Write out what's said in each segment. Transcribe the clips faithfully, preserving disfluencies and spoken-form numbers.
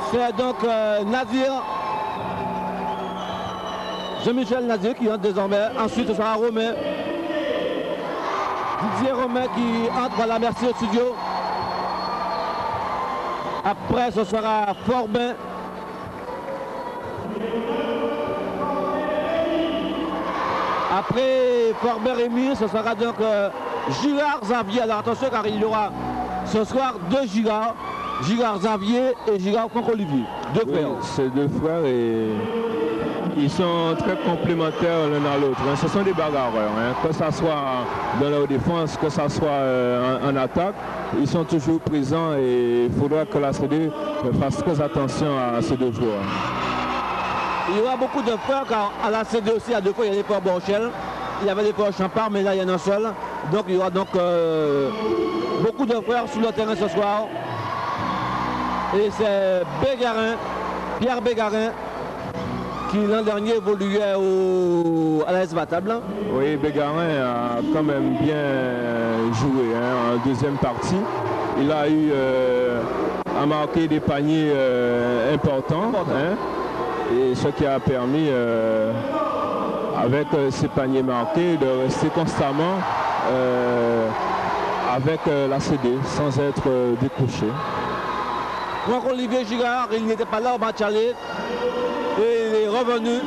C'est donc euh, Nadir, Jean-Michel Nadir qui entre désormais. Ensuite, ce sera Romain. Didier Romain qui entre à la Merci au studio. Après, ce sera Forbin. Après Forbin Rémy, ce sera donc euh, Girard Xavier. Alors attention car il y aura ce soir deux Girard. Girard Xavier et Girard Franck-Olivier. Deux oui, frères. C'est deux frères et ils sont très complémentaires l'un à l'autre. Hein. Ce sont des bagarreurs, hein. Que ce soit dans leur défense, que ce soit euh, en, en attaque, ils sont toujours présents et il faudra que la C D fasse très attention à ces deux joueurs. Il y aura beaucoup de frères car à la C D aussi, à deux fois, il y a des frères Borchel, il y avait des frères Champard, mais là il y en a un seul. Donc il y aura donc euh, beaucoup de frères sur le terrain ce soir. Et c'est Bégarin, Pierre Bégarin, qui l'an dernier évoluait au, à la S Vatable. Oui, Bégarin a quand même bien joué hein, en deuxième partie. Il a eu euh, à marquer des paniers euh, importants. Hein, et ce qui a permis, euh, avec euh, ces paniers marqués, de rester constamment euh, avec euh, la C D sans être euh, décroché. Franck-Olivier Girard, il n'était pas là au match aller. Et il est revenu.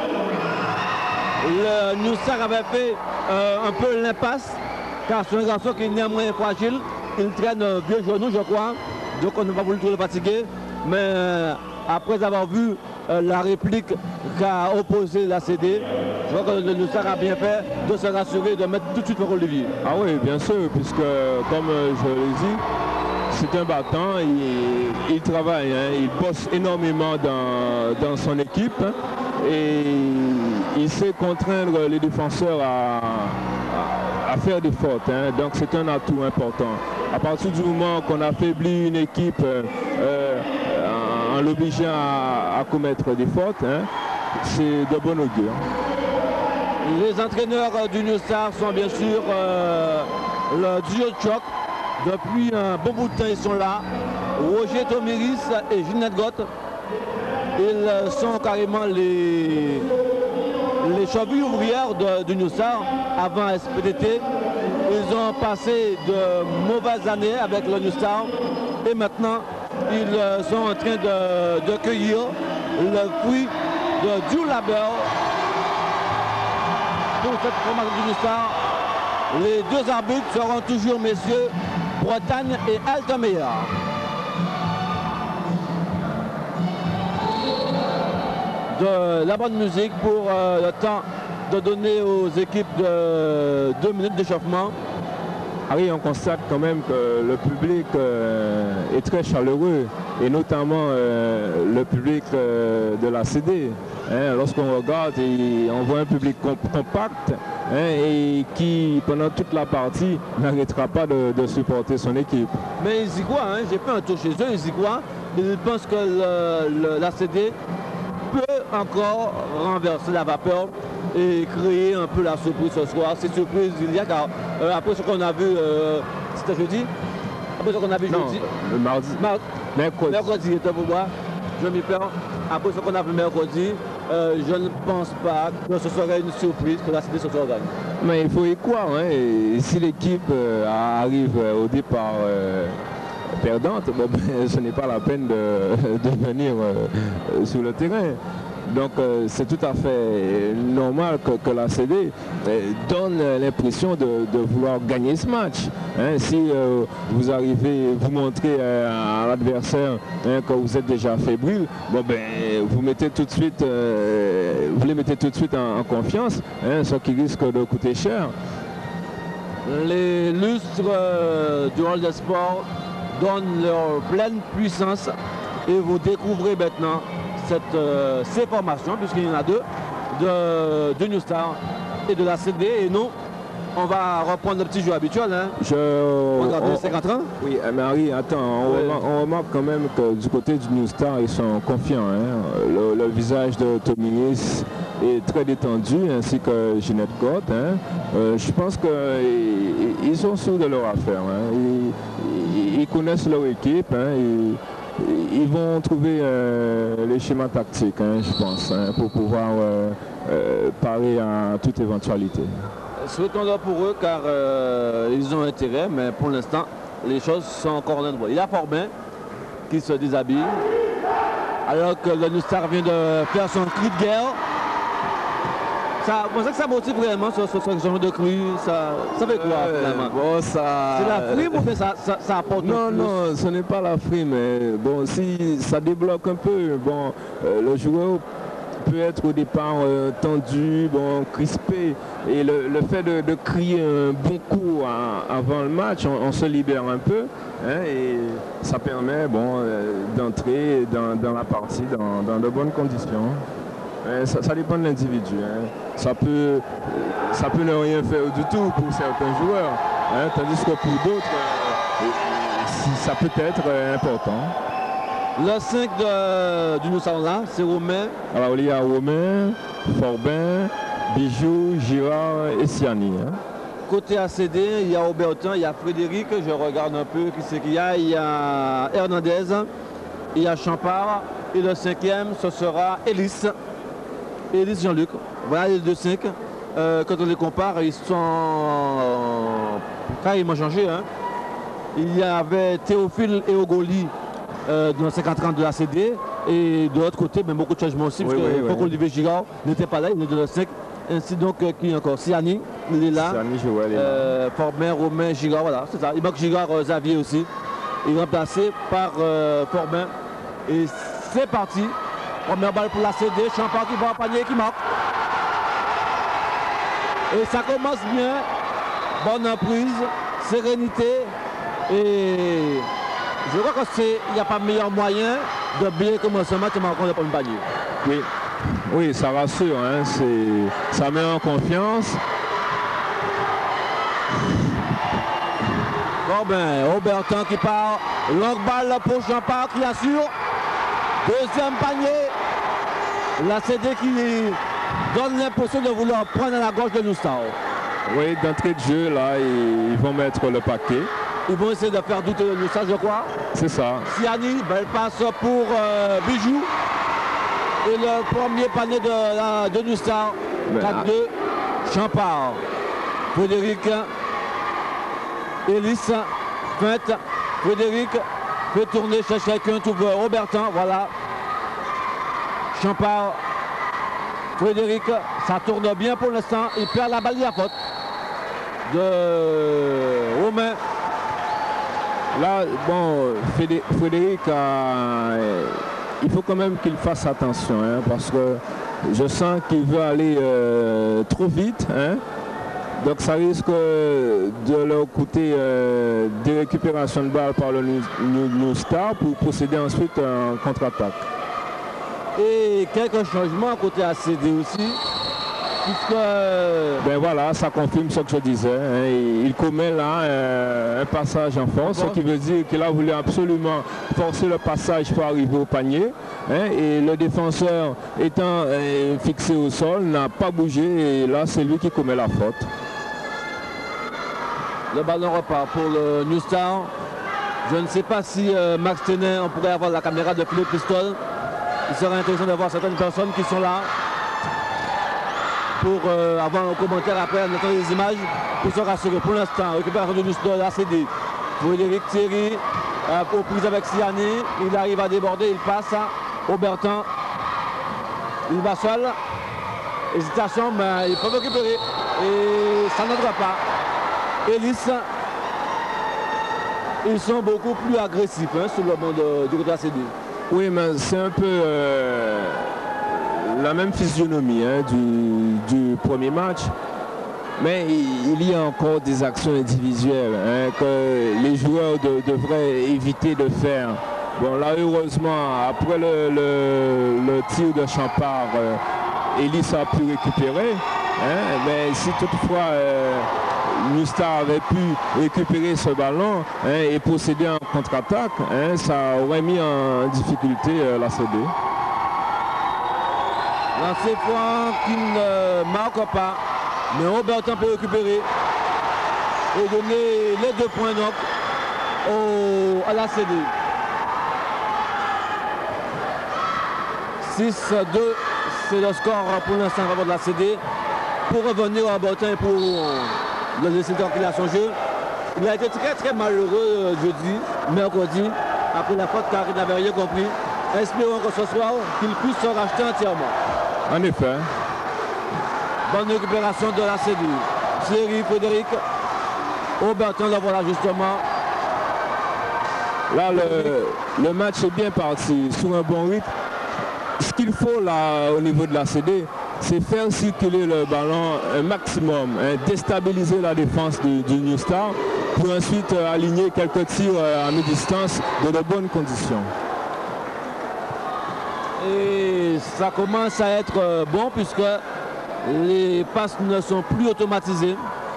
Le Noussar avait fait euh, un peu l'impasse, car c'est un garçon qui est néanmoins fragile. Il traîne un vieux genou, je crois. Donc on n'a pas voulu trop le fatiguer. Mais euh, après avoir vu euh, la réplique qu'a opposé la C D, je crois que le Noussar a bien fait de se rassurer, de mettre tout de suite Franck-Olivier. Ah oui, bien sûr, puisque comme euh, je l'ai dit, c'est un battant, il, il travaille, hein, il bosse énormément dans, dans son équipe hein, et il sait contraindre les défenseurs à, à, à faire des fautes. Hein, donc c'est un atout important. À partir du moment qu'on affaiblit une équipe euh, en l'obligeant à, à commettre des fautes, hein, c'est de bon augure. Les entraîneurs du New Star sont bien sûr euh, le duo de choc. Depuis un bon bout de temps, ils sont là. Roger Tomiris et Ginette Gott. Ils sont carrément les, les chevilles ouvrières de, du New Star avant S P T T. Ils ont passé de mauvaises années avec le New Star. Et maintenant, ils sont en train de, de cueillir le fruit de dur labeur pour cette formation du New Star. Les deux arbitres seront toujours, messieurs, Bretagne et Altemeyer. De la bonne musique pour euh, le temps de donner aux équipes de deux minutes d'échauffement. Ah oui, on constate quand même que le public euh, est très chaleureux et notamment euh, le public euh, de la C D. Hein, lorsqu'on regarde, et on voit un public comp compact hein, et qui, pendant toute la partie, n'arrêtera pas de, de supporter son équipe. Mais ils y croient, hein, j'ai fait un tour chez eux, ils y croient. Ils pensent que le, le, la C D peut encore renverser la vapeur et créer un peu la surprise ce soir. C'est surprise il y a car euh, après ce qu'on a vu, euh, c'était jeudi. Après ce qu'on a vu non, jeudi. Le mardi. Mar mercredi. Mercredi était pour moi. Je m'y perds. Après ce qu'on a vu mercredi, euh, je ne pense pas que ce serait une surprise que la C D se soit gagnée. Mais il faut y croire. Hein, et si l'équipe euh, arrive euh, au départ euh, perdante, bon, ben, ce n'est pas la peine de, de venir euh, sur le terrain. Donc euh, c'est tout à fait normal que, que la C D euh, donne l'impression de, de vouloir gagner ce match. Hein, si euh, vous arrivez, vous montrez euh, à l'adversaire hein, que vous êtes déjà fébrile, bon ben vous mettez tout de suite, euh, vous les mettez tout de suite en, en confiance, hein, ce qui risque de coûter cher. Les lustres euh, du Hall des Sports donnent leur pleine puissance et vous découvrez maintenant Cette, euh, ces formations, puisqu'il y en a deux, de, de New Star et de la C D. Et nous, on va reprendre le petit jeu habituel. Hein. Je, on va garder cinquante ans. Oui, mais Harry, attends, on, oui. remarque, on remarque quand même que du côté du New Star, ils sont confiants. Hein. Le, le visage de Tominis est très détendu, ainsi que Ginette Gott. Hein. Euh, je pense qu'ils sont sûrs de leur affaire. Hein. Ils, ils, ils connaissent leur équipe. Hein. Ils, ils vont trouver euh, les schémas tactiques, hein, je pense, hein, pour pouvoir euh, euh, parer à toute éventualité. Souhaitons-le pour eux car euh, ils ont intérêt, mais pour l'instant, les choses sont encore en endroit. Il y a Forbin qui se déshabille, alors que le New Star vient de faire son cri de guerre. Ça, moi, ça, que ça motive réellement ce, ce, ce genre de cri, ça, ça fait quoi euh, finalement bon, ça... C'est la frime ou bien ça, ça, ça apporte Non, plus? non, ce n'est pas la frime, mais bon, si ça débloque un peu, bon, euh, le joueur peut être au départ euh, tendu, bon, crispé, et le, le fait de, de crier un bon coup à, avant le match, on, on se libère un peu, hein, et ça permet, bon, euh, d'entrer dans, dans la partie dans, dans de bonnes conditions. Ça, ça dépend de l'individu. Hein. Ça, peut, ça peut ne rien faire du tout pour certains joueurs, hein, tandis que pour d'autres, euh, ça peut être euh, important. Le cinq de, du New Star là, c'est Romain. Alors il y a Romain, Forbin, Bijou, Girard et Siani. Hein. Côté A C D, il y a Aubertin, il y a Frédéric, je regarde un peu qui c'est qu'il y a. Il y a Hernandez, il y a Champard et le cinquième, ce sera Ellis. Ellis Jean-Luc, voilà les deux cinq. Euh, quand on les compare, ils sont euh, carrément changés. Hein. Il y avait Théophile et Ogoli euh, dans le cinquante trente de la C D. Et de l'autre côté, ben, beaucoup de changements aussi, oui, parce oui, que oui. Olivier Girard n'était pas là, il est de le cinq. Ainsi donc, euh, qui encore Siani, il est là. Siani, je vois, il est euh, là. Forbin, Romain, Girard, voilà, c'est ça. Il manque Girard, euh, Xavier aussi. Il est remplacé par euh, Forbin. Et c'est parti. Première balle pour la C D, Champard qui va en panier, qui marque. Et ça commence bien, bonne emprise, sérénité. Et je crois qu'il n'y a pas meilleur moyen de bien commencer un match et marquer le premier panier. Oui, oui, ça rassure, hein, ça met en confiance. Bon ben, Aubertin qui part, longue balle pour Champard qui assure. Deuxième panier. La C D qui donne l'impression de vouloir prendre à la gauche de New Star. Oui, d'entrée de jeu, là, ils vont mettre le paquet. Ils vont essayer de faire douter le New Star, je crois. C'est ça. Siani, belle passe pour euh, Bijou. Et le premier panier de, la, de New Star, quatre deux, Champard. Frédéric, Ellis, feinte, Frédéric fait tourner, cherche quelqu'un, trouve Aubertin, voilà. Champard, Frédéric, ça tourne bien pour l'instant. Il perd la balle, il y a faute de Romain. Là, bon, Frédéric, euh, il faut quand même qu'il fasse attention, hein, parce que je sens qu'il veut aller euh, trop vite. Hein, donc ça risque de leur coûter euh, des récupérations de balles par le New, New, New Star pour procéder ensuite en contre-attaque. Et quelques changements à côté A C D aussi, puisque... Ben voilà, ça confirme ce que je disais. Hein. Il commet là euh, un passage en force, ce qui veut dire qu'il a voulu absolument forcer le passage pour arriver au panier. Hein, et le défenseur étant euh, fixé au sol, n'a pas bougé, et là c'est lui qui commet la faute. Le ballon repart pour le New Star. Je ne sais pas si euh, Max Tenet, on pourrait avoir la caméra de Philippe Pistol. Il serait intéressant d'avoir certaines personnes qui sont là pour euh, avoir un commentaire après, en attendant les images, pour se rassurer. Pour l'instant, récupération de la C D. Frédéric Thierry, euh, aux prises avec Siani, il arrive à déborder, il passe à Aubertin. Il va seul. Hésitation, mais il peut récupérer. Et ça n'entre pas. Ellis, ils sont beaucoup plus agressifs hein, sur le banc du côté A C D. Oui, mais c'est un peu euh, la même physionomie hein, du, du premier match. Mais il y a encore des actions individuelles hein, que les joueurs de, devraient éviter de faire. Bon, là, heureusement, après le, le, le tir de Champard, euh, Ellis a pu récupérer. Hein, mais si toutefois euh, New Star avait pu récupérer ce ballon hein, et procéder en contre-attaque, hein, ça aurait mis en difficulté euh, la C D. Lancé franc qui ne marque pas, mais Aubertin peut récupérer et donner les deux points donc au, à la C D. six deux, c'est le score pour l'instant en faveur de la C D. Pour revenir à Botin pour le laisser tranquille à son jeu. Il a été très très malheureux jeudi, mercredi, après la faute car il n'avait rien compris. Espérons que ce soir, qu'il puisse se racheter entièrement. En effet. Bonne récupération de la C D. Thierry, Frédéric. Aubertin, le voilà justement. Là, le, le match est bien parti, sur un bon rythme. Ce qu'il faut là, au niveau de la C D, c'est faire circuler le ballon un maximum, hein, déstabiliser la défense du, du New Star, pour ensuite euh, aligner quelques tirs euh, à mi-distance dans de bonnes conditions. Et ça commence à être euh, bon puisque les passes ne sont plus automatisées.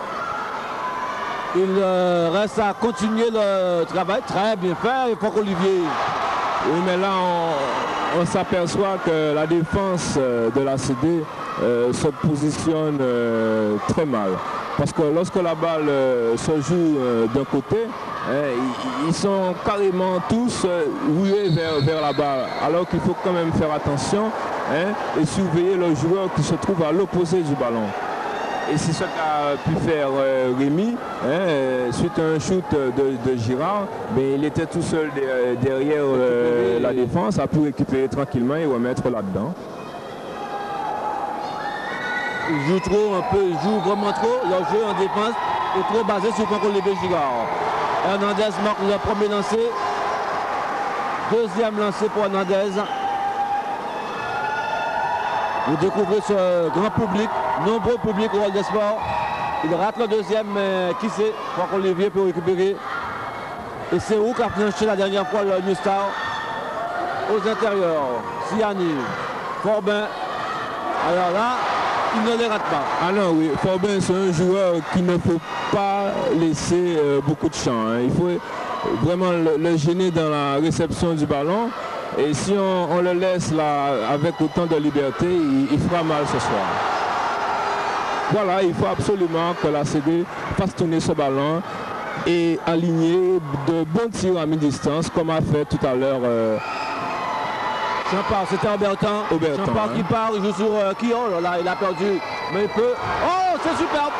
Il euh, reste à continuer le travail. Très bien fait, il faut qu'Olivier. Oui, mais là, on, on s'aperçoit que la défense euh, de la C D euh, se positionne euh, très mal. Parce que lorsque la balle euh, se joue euh, d'un côté, hein, ils, ils sont carrément tous euh, rués vers, vers la balle. Alors qu'il faut quand même faire attention, hein, et surveiller le joueur qui se trouve à l'opposé du ballon. Et c'est ce qu'a pu faire euh, Rémi, hein, euh, suite à un shoot de, de Girard, mais il était tout seul de, derrière euh, la défense, a pu récupérer tranquillement et remettre là-dedans. Il joue trop un peu, il joue vraiment trop. Leur jeu en défense est trop basé sur Franck-Olivier Girard. Hernandez marque le premier lancé. Deuxième lancé pour Hernandez. Vous découvrez ce grand public, nombreux publics au Hall des Sports. Il rate le deuxième, mais qui sait, Franck-Olivier peut récupérer. Et c'est où qu'a planché la dernière fois le New Star? Aux intérieurs, Siani, Forbin. Alors là, il ne les rate pas. Ah non, oui, Forbin, c'est un joueur qu'il ne faut pas laisser euh, beaucoup de champ. Hein. Il faut vraiment le, le gêner dans la réception du ballon. Et si on, on le laisse là avec autant de liberté, il, il fera mal ce soir. Voilà, il faut absolument que la C D fasse tourner ce ballon et aligner de bons tirs à mi-distance, comme a fait tout à l'heure. Euh, Champard, c'était Aubertin. Aubertin, Champard hein. qui part, il joue sur euh, qui oh là, il a perdu, mais il peut. Oh, c'est superbe.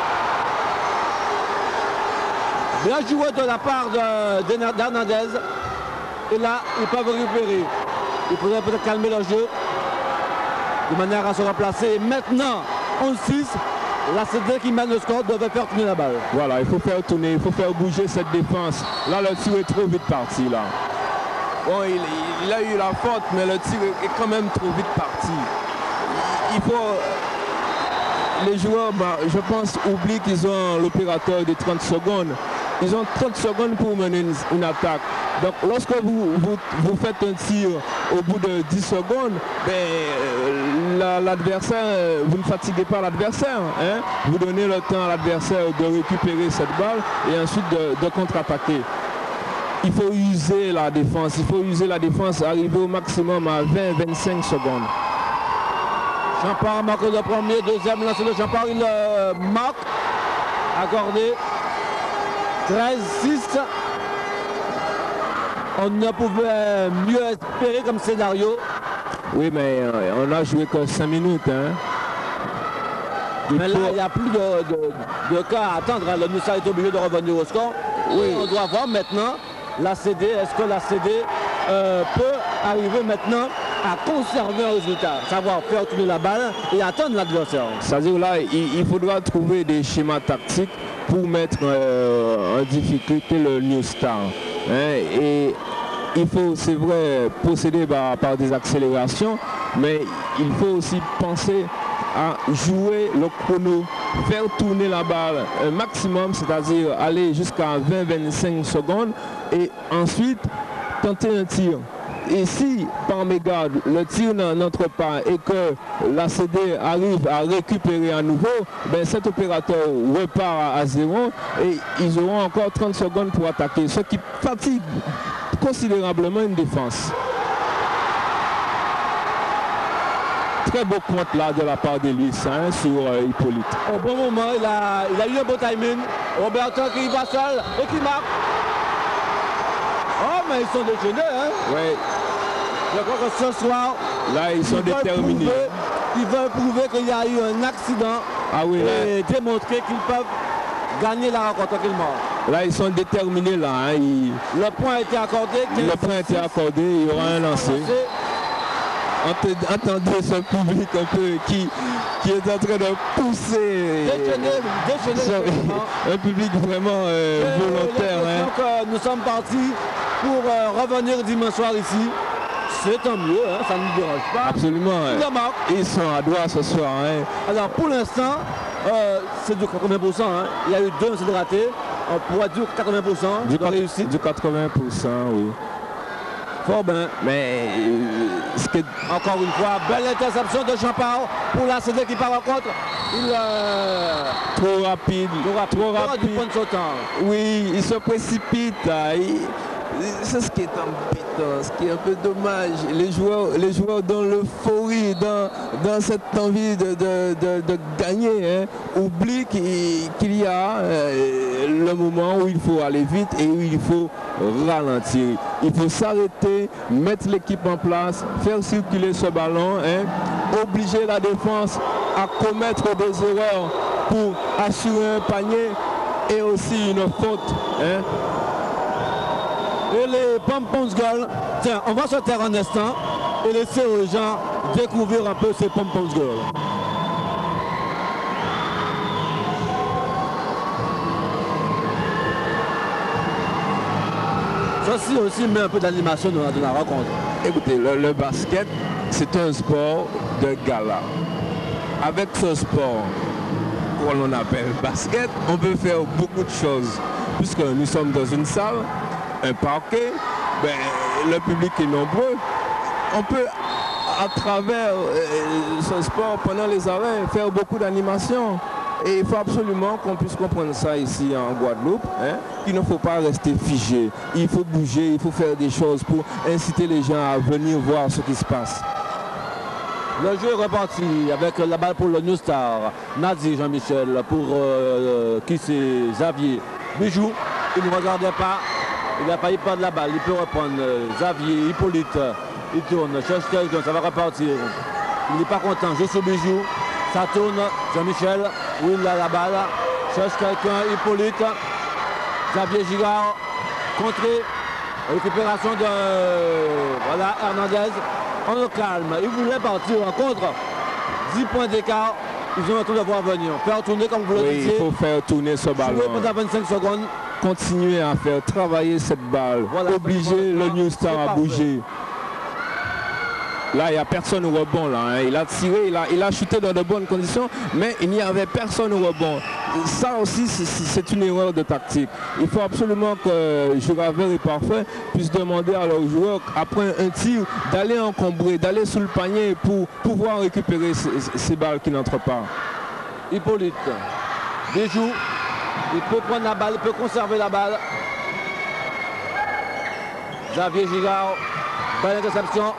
Bien joué de la part d'Hernandez. Et là, ils peuvent récupérer. Il faudrait peut-être calmer le jeu de manière à se remplacer. Et maintenant, onze six, la C D qui mène le score devait faire tourner la balle. Voilà, il faut faire tourner, il faut faire bouger cette défense. Là, le tir est trop vite parti là. Bon, il, il a eu la faute, mais le tir est quand même trop vite parti. Il faut... Les joueurs, bah, je pense, oublient qu'ils ont l'opérateur de trente secondes. Ils ont trente secondes pour mener une, une attaque. Donc lorsque vous, vous, vous faites un tir au bout de dix secondes, ben, l'adversaire, la, vous ne fatiguez pas l'adversaire. Hein? Vous donnez le temps à l'adversaire de récupérer cette balle et ensuite de, de contre-attaquer. Il faut user la défense, il faut user la défense, arriver au maximum à vingt à vingt-cinq secondes. Champard marque le premier, deuxième lancé de Champard, il euh, marque, accordé, treize six. On ne pouvait mieux espérer comme scénario. Oui, mais euh, on a joué que cinq minutes. Hein. Mais là, il n'y a plus de, de, de cas à attendre. Le New Star est obligé de revenir au score. Oui. On doit voir maintenant la C D. Est-ce que la C D euh, peut arriver maintenant à conserver un résultat, savoir faire tourner la balle et attendre l'adversaire? C'est-à-dire là, il, il faudra trouver des schémas tactiques pour mettre euh, en difficulté le New Star. Hein, et il faut, c'est vrai, procéder par, par des accélérations, mais il faut aussi penser à jouer le chrono, faire tourner la balle un maximum, c'est-à-dire aller jusqu'à vingt à vingt-cinq secondes et ensuite tenter un tir. Et si par mégarde le tir n'entre pas et que la C D arrive à récupérer à nouveau, ben cet opérateur repart à zéro et ils auront encore trente secondes pour attaquer, ce qui fatigue considérablement une défense. Très beau compte là de la part d'Elis hein, sur euh, Hippolyte. Au bon moment, il a, il a eu un beau timing. Aubertin qui va seul et qui marque. Oh, mais ils sont déchaînés, hein? Oui. Je crois que ce soir, là ils sont ils déterminés. Veulent prouver, ils veulent prouver qu'il y a eu un accident ah oui, et là, démontrer qu'ils peuvent gagner la rencontre tranquillement. Là ils sont déterminés là. Hein, ils... Le point a été accordé. Le point a été accordé, il y aura un lancer. Entendez ce public un peu qui, qui est en train de pousser. Déchaîner, déchaîner. Un public vraiment euh, volontaire. Hein. Que nous sommes partis pour euh, revenir dimanche soir ici. C'est tant mieux, hein, ça ne nous dérange pas. Absolument. Ouais. Ils sont à droite ce soir. Hein. Alors pour l'instant, euh, c'est du quatre-vingts pour cent. Hein. Il y a eu deux, c'est raté. On pourrait dire quatre-vingts pour cent du, de réussite. Du quatre-vingts pour cent, oui. Fort bien. Mais euh, ce que... encore une fois, belle interception de Jean-Paul pour la C D qui part en contre. Il, euh... Trop rapide. Trop rapide. Trop rapide. Du point de sautant. Oui, il se précipite. Il... C'est ce qui est embêtant, ce qui est un peu dommage. Les joueurs, les joueurs dans l'euphorie, dans, dans cette envie de, de, de, de gagner, hein, oublient qu'il, qu'il y a euh, le moment où il faut aller vite et où il faut ralentir. Il faut s'arrêter, mettre l'équipe en place, faire circuler ce ballon, hein, obliger la défense à commettre des erreurs pour assurer un panier et aussi une faute. Hein. Et les Pom-Poms Girls, tiens, on va se taire un instant et laisser aux gens découvrir un peu ces Pom-Poms Girls. Ceci aussi met un peu d'animation dans, dans la rencontre. Écoutez, le, le basket, c'est un sport de gala. Avec ce sport qu'on appelle basket, on peut faire beaucoup de choses. Puisque nous sommes dans une salle, un parquet, ben, le public est nombreux. On peut, à travers euh, ce sport, pendant les arrêts, faire beaucoup d'animation. Et il faut absolument qu'on puisse comprendre ça ici en Guadeloupe. Hein, qu'il ne faut pas rester figé. Il faut bouger, il faut faire des choses pour inciter les gens à venir voir ce qui se passe. Le jeu est reparti avec la balle pour le New Star. Nazi Jean-Michel pour euh, qui c'est Xavier. Bijou, il ne regardait pas. Il n'a pas eu peur de la balle, il peut reprendre Xavier, Hippolyte, il tourne, cherche quelqu'un, ça va repartir. Il n'est pas content, joue sur Bijou, ça tourne, Jean-Michel, où il a la balle, cherche quelqu'un, Hippolyte, Xavier Gigard, contré, récupération de voilà, Hernandez, on le calme, il voulait partir en contre, dix points d'écart, ils ont un tour de voir venir, faire tourner comme vous le oui, disiez. Il faut faire tourner ce ballon. Jouer pendant vingt-cinq secondes. Continuer à faire travailler cette balle, voilà, obliger le New Star à bouger. Là, il n'y a personne au rebond. Là, hein. Il a tiré, il a, il a chuté dans de bonnes conditions, mais il n'y avait personne au rebond. Ça aussi, c'est une erreur de tactique. Il faut absolument que Juravel et Parfait puissent demander à leurs joueurs, après un tir, d'aller encombrer, d'aller sous le panier pour pouvoir récupérer ces, ces balles qui n'entrent pas. Hippolyte, Bijou. Il peut prendre la balle, il peut conserver la balle. Xavier Gigard, belle réception.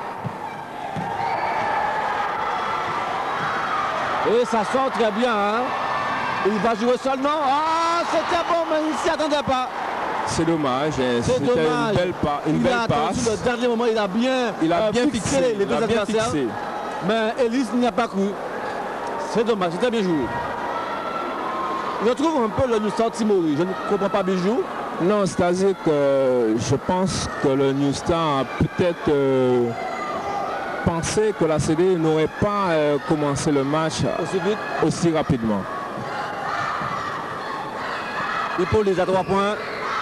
Et ça sort très bien. Hein. Il va jouer seulement. Ah, c'était bon, mais il ne s'y attendait pas. C'est dommage. C'est dommage. Une belle, pa une il belle a passe. Le dernier moment, il a bien, il a bien euh, fixé, fixé les deux il a bien adversaires. fixé. Mais Ellis n'y a pas cru. C'est dommage, c'était bien joué. Je trouve un peu le New Star Timori. Je ne comprends pas Bijou. Non, c'est-à-dire que je pense que le New Star a peut-être euh, pensé que la C D n'aurait pas euh, commencé le match aussi, vite. aussi rapidement. Hippolyte à trois points.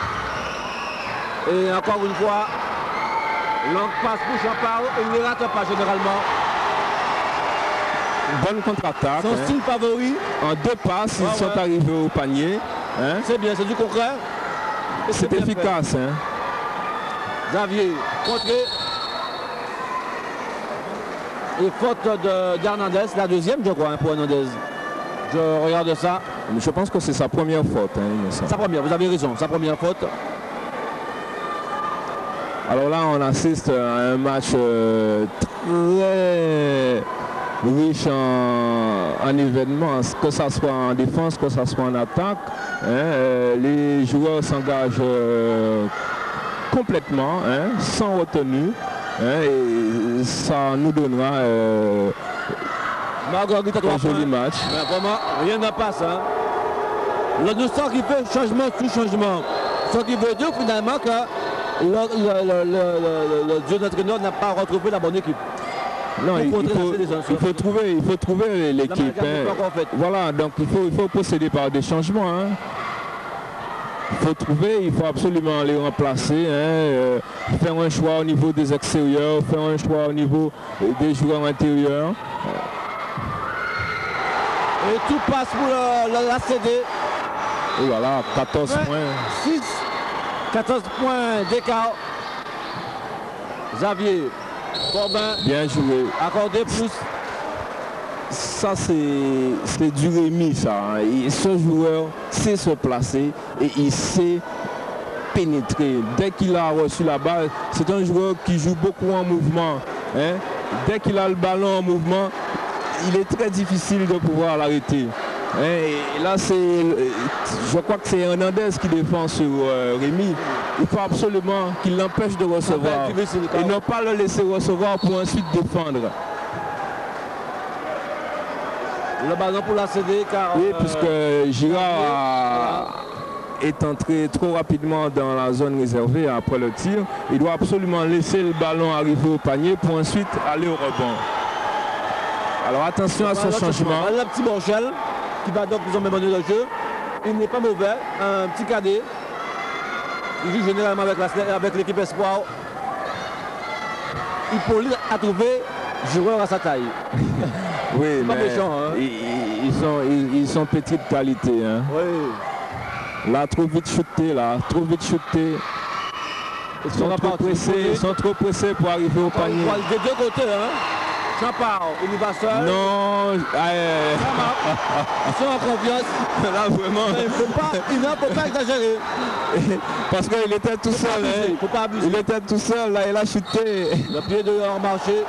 Et encore une fois, longue passe pour Jean-Paul et il ne rate pas généralement. Bonne contre-attaque. Son hein. style favori. En deux passes, ils ouais, sont ouais. arrivés au panier. Hein. C'est bien, c'est du concret. C'est efficace. Hein. Xavier, contré. Et faute d'Hernandez, la deuxième, je crois, hein, pour Hernandez. Je regarde ça. Mais je pense que c'est sa première faute. Hein, sa première, vous avez raison, sa première faute. Alors là, on assiste à un match euh, très riche en, en événements, que ce soit en défense, que ce soit en attaque. Hein, euh, les joueurs s'engagent euh, complètement, hein, sans retenue. Hein, et ça nous donnera euh, Marguerite à un joli match. Mais vraiment, rien ne passe. Hein. Le New Star qui fait changement sous changement. Ce qui veut dire finalement que le, le, le, le, le jeune entraîneur n'a pas retrouvé la bonne équipe. Non, il, il, faut, il faut trouver, il faut trouver l'équipe. Hein. Voilà, donc il faut, il faut procéder par des changements. Hein. Il faut trouver, il faut absolument les remplacer, hein, euh, faire un choix au niveau des extérieurs, faire un choix au niveau des joueurs intérieurs. Et tout passe pour l'A C D. Oh là là, quatorze points. six, quatorze points d'écart. Xavier Corbin. Bien joué. Accordé plus. Ça, c'est du Rémi, ça. Hein. Ce joueur sait se placer et il sait pénétrer. Dès qu'il a reçu la balle, c'est un joueur qui joue beaucoup en mouvement. Hein. Dès qu'il a le ballon en mouvement, il est très difficile de pouvoir l'arrêter. Hein. Et là, c'est, je crois que c'est Hernandez qui défend sur euh, Rémi. Il faut absolument qu'il l'empêche de recevoir et ne pas le laisser recevoir pour ensuite défendre. Le ballon pour la C D car... Oui, euh, puisque Girard a, est entré trop rapidement dans la zone réservée après le tir. Il doit absolument laisser le ballon arriver au panier pour ensuite aller au rebond. Alors attention à ce changement. Le petit Borchel qui va donc nous emmener le jeu. Il n'est pas mauvais, un petit cadet. Il joue généralement avec l'équipe Espoir. Hippolyte a trouvé joueur à sa taille. Oui, mais méchant, hein. ils, ils, sont, ils, ils sont petite qualité. Hein. Oui. Là, trop vite shooté, là, trop vite shooté. Ils sont, trop pressés, ils sont trop pressés pour arriver au panier. Des deux côtés, hein. Champard, il y va seul. Non, euh... ils sont en confiance. Là, vraiment. Mais il ne faut pas, il ne faut pas exagérer. Parce qu'il était tout seul. Hein. Il faut pas abuser. Il était tout seul, là, il a chuté. Le pied de leur marché.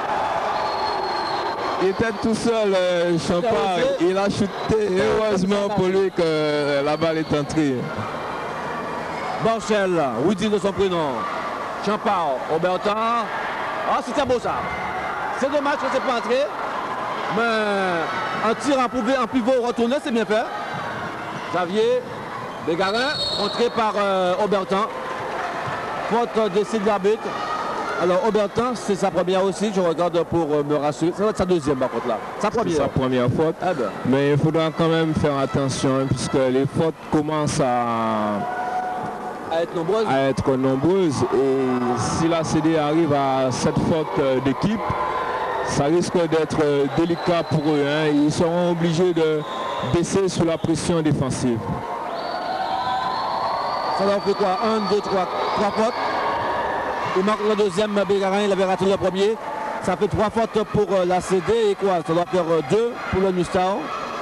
Il était tout seul, euh, Champard. Il a chuté. Heureusement pour lui que euh, la balle est entrée. Borchel, oui, dit de son prénom. Champard, Aubertin. Ah, c'était beau ça. C'est dommage que c'est pas entré. Mais un tir en pivot retourné, c'est bien fait. Xavier Bégarin, entré par euh, Aubertin. Faute d'essai de l'arbitre. Alors Aubertin, c'est sa première aussi, je regarde pour euh, me rassurer. Ça va être sa deuxième par contre là. Sa première. Sa première faute. Eh ben. Mais il faudra quand même faire attention puisque les fautes commencent à, à être nombreuses. À être nombreuses. Et si la C D arrive à cette faute d'équipe, ça risque d'être délicat pour eux. Hein. Ils seront obligés de baisser sous la pression défensive. Ça leur fait quoi? Un, deux, trois, trois fautes. Il manque le deuxième, Bégarin, il avait raté le premier. Ça fait trois fautes pour la C D et quoi? Ça doit faire deux pour le New Star.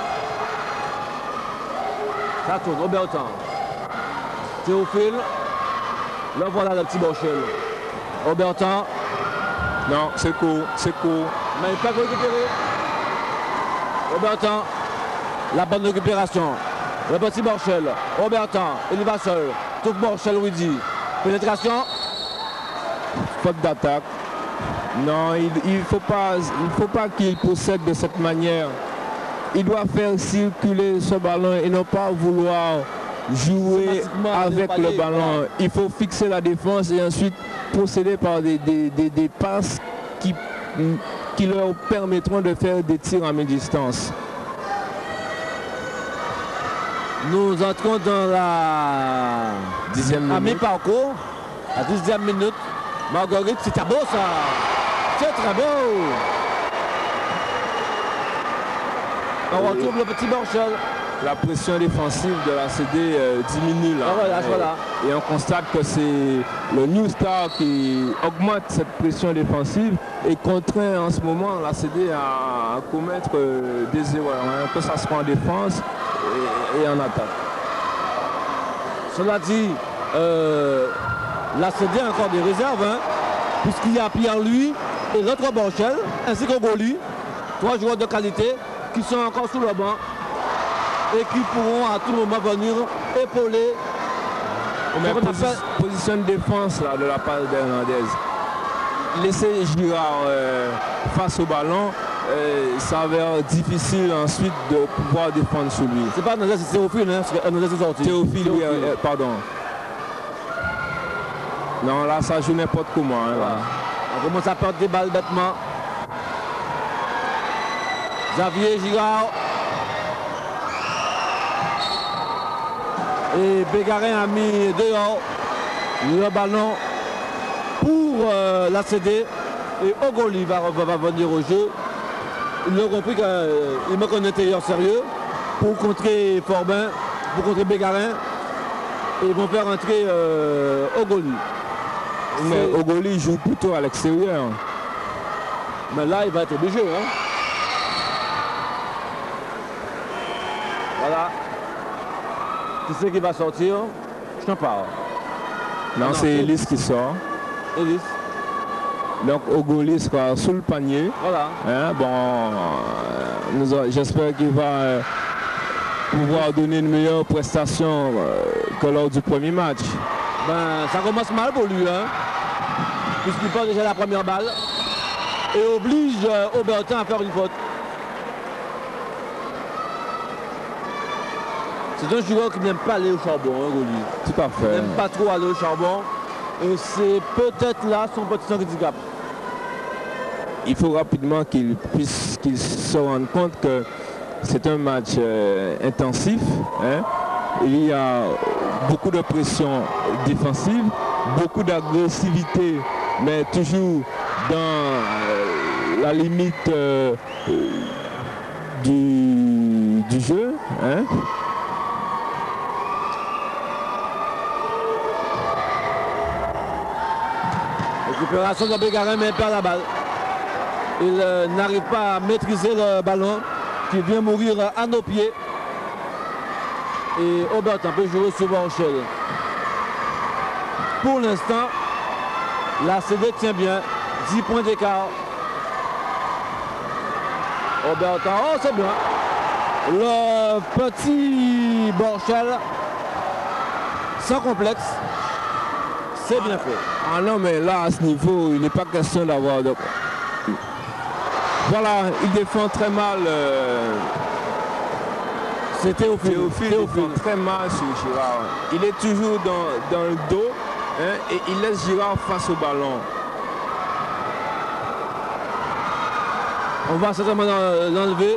Ça tourne, Aubertin. Théophile. Là voilà le petit Borchel. Aubertin. Non, c'est court, c'est court. Mais il peut récupérer. Aubertin. La bonne récupération. Le petit Borchel. Aubertin. Il va seul. Tout Borchel, oui dit. Pénétration. Faute d'attaque. Non, il ne faut pas, il faut pas qu'il possède de cette manière. Il doit faire circuler ce ballon et ne pas vouloir jouer avec le ballon. Il faut fixer la défense et ensuite procéder par des, des, des, des passes qui, qui leur permettront de faire des tirs à mi-distance. Nous entrons dans la dixième minute. À mi-parcours, à dixième minute. Marguerite, c'est beau ça. C'est très beau. On retrouve le petit Borchel. La pression défensive de la C D euh, diminue là. Ah voilà, et, voilà. et on constate que c'est le New Star qui augmente cette pression défensive et contraint en ce moment la C D à, à commettre euh, des erreurs, hein, que ça soit en défense et, et en attaque. Cela dit, euh, la C D a encore des réserves, hein, puisqu'il y a Pierre-Louis et l'autre Borchel, ainsi que Goli, trois joueurs de qualité qui sont encore sous le banc et qui pourront à tout moment venir épauler. Mais posi position de défense là, de la part d'Hernandez. laisser Girard euh, face au ballon, euh, ça va être difficile ensuite de pouvoir défendre sur lui. C'est pas Hernandez, c'est Théophile, hein, parce que Hernandez est sorti. Théophile, Théophile. Oui, euh, pardon. Non, là, ça joue n'importe comment. Hein, voilà. On commence à perdre des balles bêtement. Xavier Girard. Et Bégarin a mis dehors le ballon pour euh, la C D. Et Ogoli va, va, va venir au jeu. Il a compris qu'il euh, manque un intérieur sérieux pour contrer Forbin, pour contrer Bégarin. Et ils vont faire entrer euh, Ogoli. Mais Ogoli joue plutôt à l'extérieur. Mais là, il va être obligé. Hein. Voilà. Qui c'est qui va sortir? Je t'en parle. Non, non c'est Ellis qui sort. Ellis. Donc Ogoli sera sous le panier. Voilà. Hein, bon, euh, j'espère qu'il va euh, pouvoir donner une meilleure prestation euh, que lors du premier match. Ben, ça commence mal pour lui, hein, puisqu'il prend déjà la première balle et oblige euh, Aubertin à faire une faute. C'est un joueur qui n'aime pas aller au charbon, hein, Goli. Tout à fait. Il n'aime pas trop aller au charbon. Et c'est peut-être là son petit handicap. Il faut rapidement qu'il puisse qu'il se rende compte que c'est un match euh, intensif. Hein. Il y a beaucoup de pression défensive, beaucoup d'agressivité, mais toujours dans euh, la limite euh, du, du jeu. Hein. Récupération de Bégarin, mais il perd la balle. Il euh, n'arrive pas à maîtriser le ballon qui vient mourir à nos pieds. Et Aubertin peut jouer sur Borchel. Pour l'instant, la C D tient bien. dix points d'écart. Aubertin, oh c'est bien. Le petit Borchel, sans complexe. C'est bien fait. Ah non, mais là, à ce niveau, il n'est pas question d'avoir de... Voilà, il défend très mal. Euh... C'est Théophile. Théophile, Théophile défend très mal sur Girard. Il est toujours dans, dans le dos, hein, et il laisse Girard face au ballon. On va certainement l'enlever.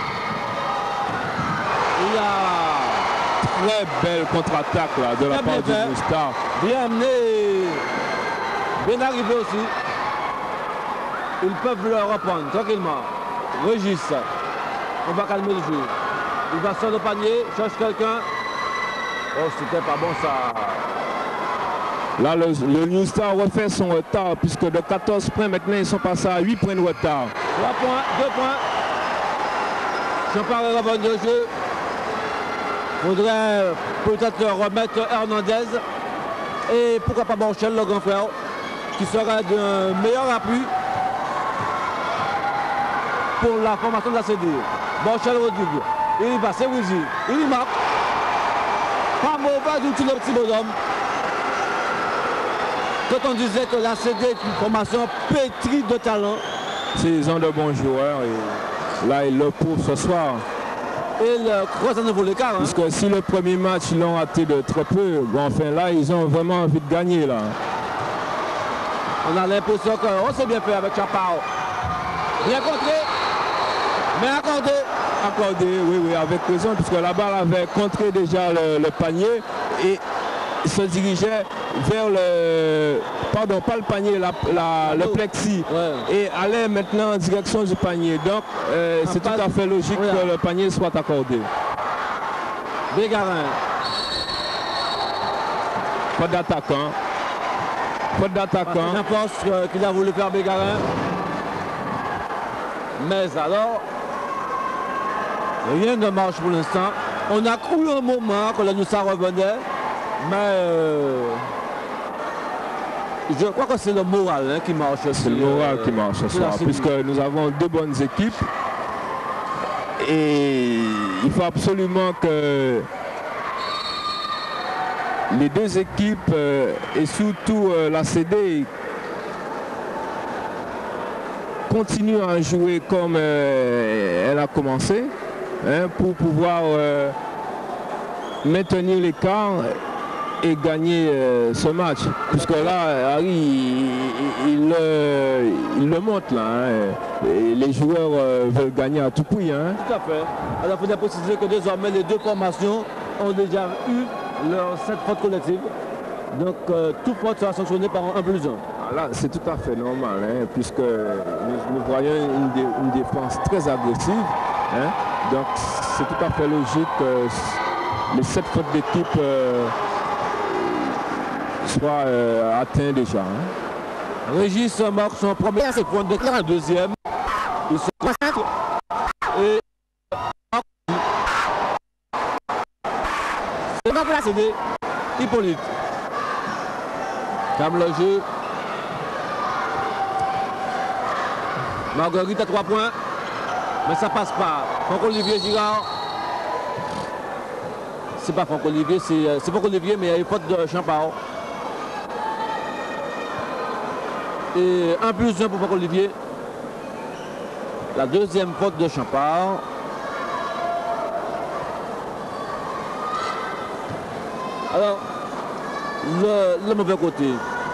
Il y a... Très belle contre-attaque là de la part du New Star. Bien amené, bien arrivé aussi. Ils peuvent le reprendre tranquillement. Régis, on va calmer le jeu. Il va sur le panier, cherche quelqu'un. Oh, c'était pas bon ça. Là, le, le New Star refait son retard puisque de quatorze points, maintenant ils sont passés à huit points de retard. trois points, deux points. Champard est revenu au jeu. Faudrait peut-être remettre Hernandez et pourquoi pas Borchel, le grand frère, qui serait d'un meilleur appui pour la formation de la C D. Borchel Rodrigue, il y va, c'est Wizi, il y marque. Pas mauvais du tout le petit bonhomme. Quand on disait que la C D est une formation pétrie de talent. Ils ont de bons joueurs et là ils le prouvent ce soir. Et le croise à nouveau l'écart. Hein. Parce que si le premier match ils l'ont raté de très peu, bon, enfin là ils ont vraiment envie de gagner là. On a l'impression qu'on s'est bien fait avec Champard. Bien contré, mais accordé. Accordé, oui, oui, avec raison, puisque la balle avait contré déjà le, le panier et se dirigeait vers le, pardon, pas le panier, la, la, le plexi, ouais. Et allait maintenant en direction du panier. Donc euh, c'est tout à fait logique oui, que le panier soit accordé. Bégarin. Pas d'attaquant. Pas d'attaquant. Je pense qu'il a voulu faire Bégarin. Mais alors, rien ne marche pour l'instant. On a cru un moment que la New Star revenait. Mais euh, je crois que c'est le moral hein, qui marche. C'est le moral euh, qui marche ce soir, puisque nous avons deux bonnes équipes. Et il faut absolument que les deux équipes, euh, et surtout euh, la C D, continue à jouer comme euh, elle a commencé, hein, pour pouvoir euh, maintenir l'écart et gagner euh, ce match. Puisque là, Harry, il, il, il, il le montre là. Hein, et les joueurs euh, veulent gagner à tout prix. Hein. Tout à fait. Alors il faudrait préciser que désormais les deux formations ont déjà eu leurs sept fautes collectives. Donc euh, toute faute sera sanctionnée par un plus un. Ah, là, c'est tout à fait normal, hein, puisque nous, nous voyons une, dé, une défense très agressive. Hein, donc c'est tout à fait logique que les sept fautes d'équipe euh, soient euh, atteints déjà. Hein. Régis marque son premier point de tir, un deuxième. Il se concentre et c'est non pour la céder. Hippolyte. Calme le jeu. Marguerite à trois points. Mais ça passe pas. Franck-Olivier Girard. C'est pas Franck-Olivier, c'est Franck-Olivier, mais il y a une faute de Champard. Et un plus un pour Franck-Olivier. La deuxième faute de Champard. Alors, le, le mauvais côté.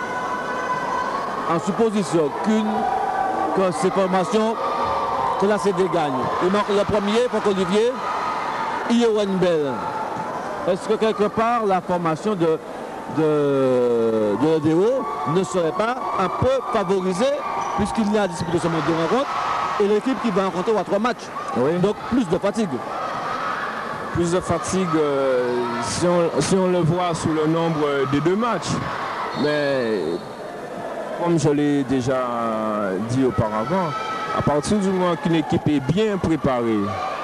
En supposition qu'une que ces formations, que la C D gagne. Il manque le premier, Franck-Olivier, Iowen Bell. Est-ce que quelque part la formation de, de, de l'E D O ne serait pas un peu favorisée puisqu'il y a disputé seulement deux rencontres et l'équipe qui va rencontrer aura trois matchs. Oui. Donc plus de fatigue. Plus de fatigue euh, si, on, si on le voit sous le nombre des deux matchs. Mais comme je l'ai déjà dit auparavant, à partir du moment qu'une équipe est bien préparée,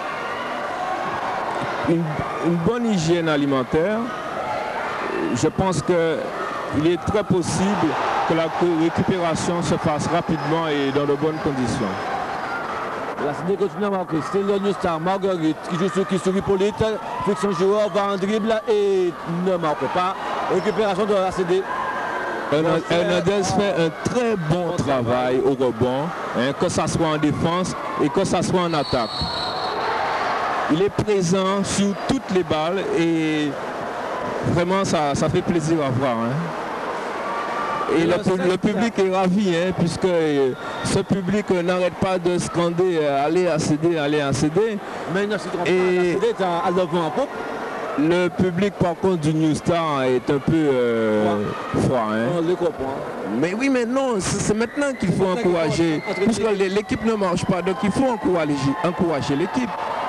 une, une bonne hygiène alimentaire, je pense qu'il est très possible que la récupération se fasse rapidement et dans de bonnes conditions. La C D continue à marquer. C'est le New Star, Marguerite, qui joue sur, qui sur Hippolyte, fixe son joueur, va en dribble et ne marque pas. Récupération de la C D. Hernandez fait un très bon travail au rebond, hein, que ce soit en défense et que ce soit en attaque. Il est présent sur toutes les balles et vraiment ça, ça fait plaisir à voir. Hein. Et le, le public est ravi, hein, puisque ce public n'arrête pas de scander euh, allez à C D, allez à C D. Mais il ne se trompe pas, la C D est à, à l'avant en pompe. Le public par contre du New Star est un peu euh, froid. Hein. On le comprend. Mais oui, mais non, c'est maintenant qu'il faut encourager. Puisque l'équipe ne marche pas, donc il faut encourager, encourager l'équipe.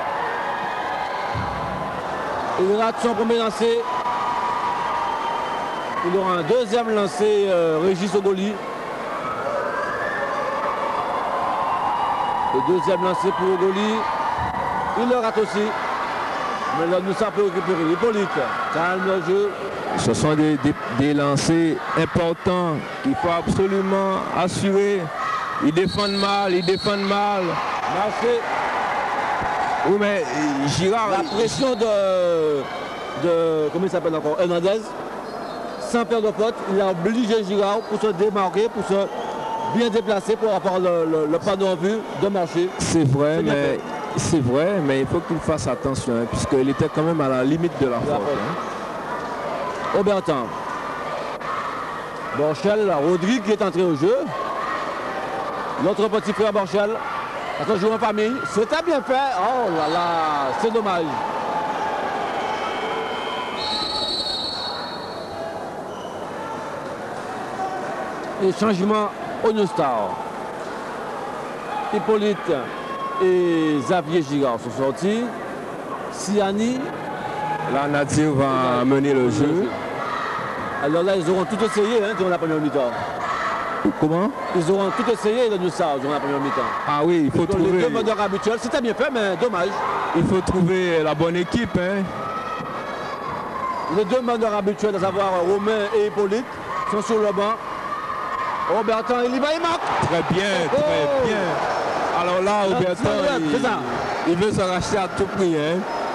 Il rate son premier lancer. Il aura un deuxième lancé, euh, Régis Ogoli. Le deuxième lancé pour Ogoli. Il le rate aussi. Mais là, nous sommes peu récupérer. Hippolyte, calme le jeu. Ce sont des, des, des lancers importants qu'il faut absolument assurer. Ils défendent mal, ils défendent mal. Marché. Oui, mais Girard... La pression de... de comment il s'appelle encore, Hernandez. Sans faire de faute, il a obligé Girard pour se démarquer, pour se bien déplacer, pour avoir le, le, le panneau en vue de marcher. C'est vrai, mais c'est vrai, mais il faut qu'il fasse attention, hein, puisqu'il était quand même à la limite de la faute. Hein. Aubertin. Borchel, Rodrigue qui est entré au jeu. L'autre petit frère Borchel. Attends, joue en famille. C'était bien fait. Oh là là, c'est dommage. Et changement au New Star. Hippolyte et Xavier Girard sont sortis. Siani. Là, Nadir va mener le jeu. Alors là, ils auront tout essayé hein, durant la première mi-temps. Comment? Ils auront tout essayé le New Star durant la première mi-temps. Ah oui, il faut donc, trouver... Les deux meneurs habituels, c'était bien fait, mais dommage. Il faut trouver la bonne équipe. Hein. Les deux meneurs habituels, à savoir Romain et Hippolyte, sont sur le banc. Aubertin, il y va, il marque. Très bien, oh. très bien. Alors là, Aubertin, il, il veut se racheter à tout prix. Hein.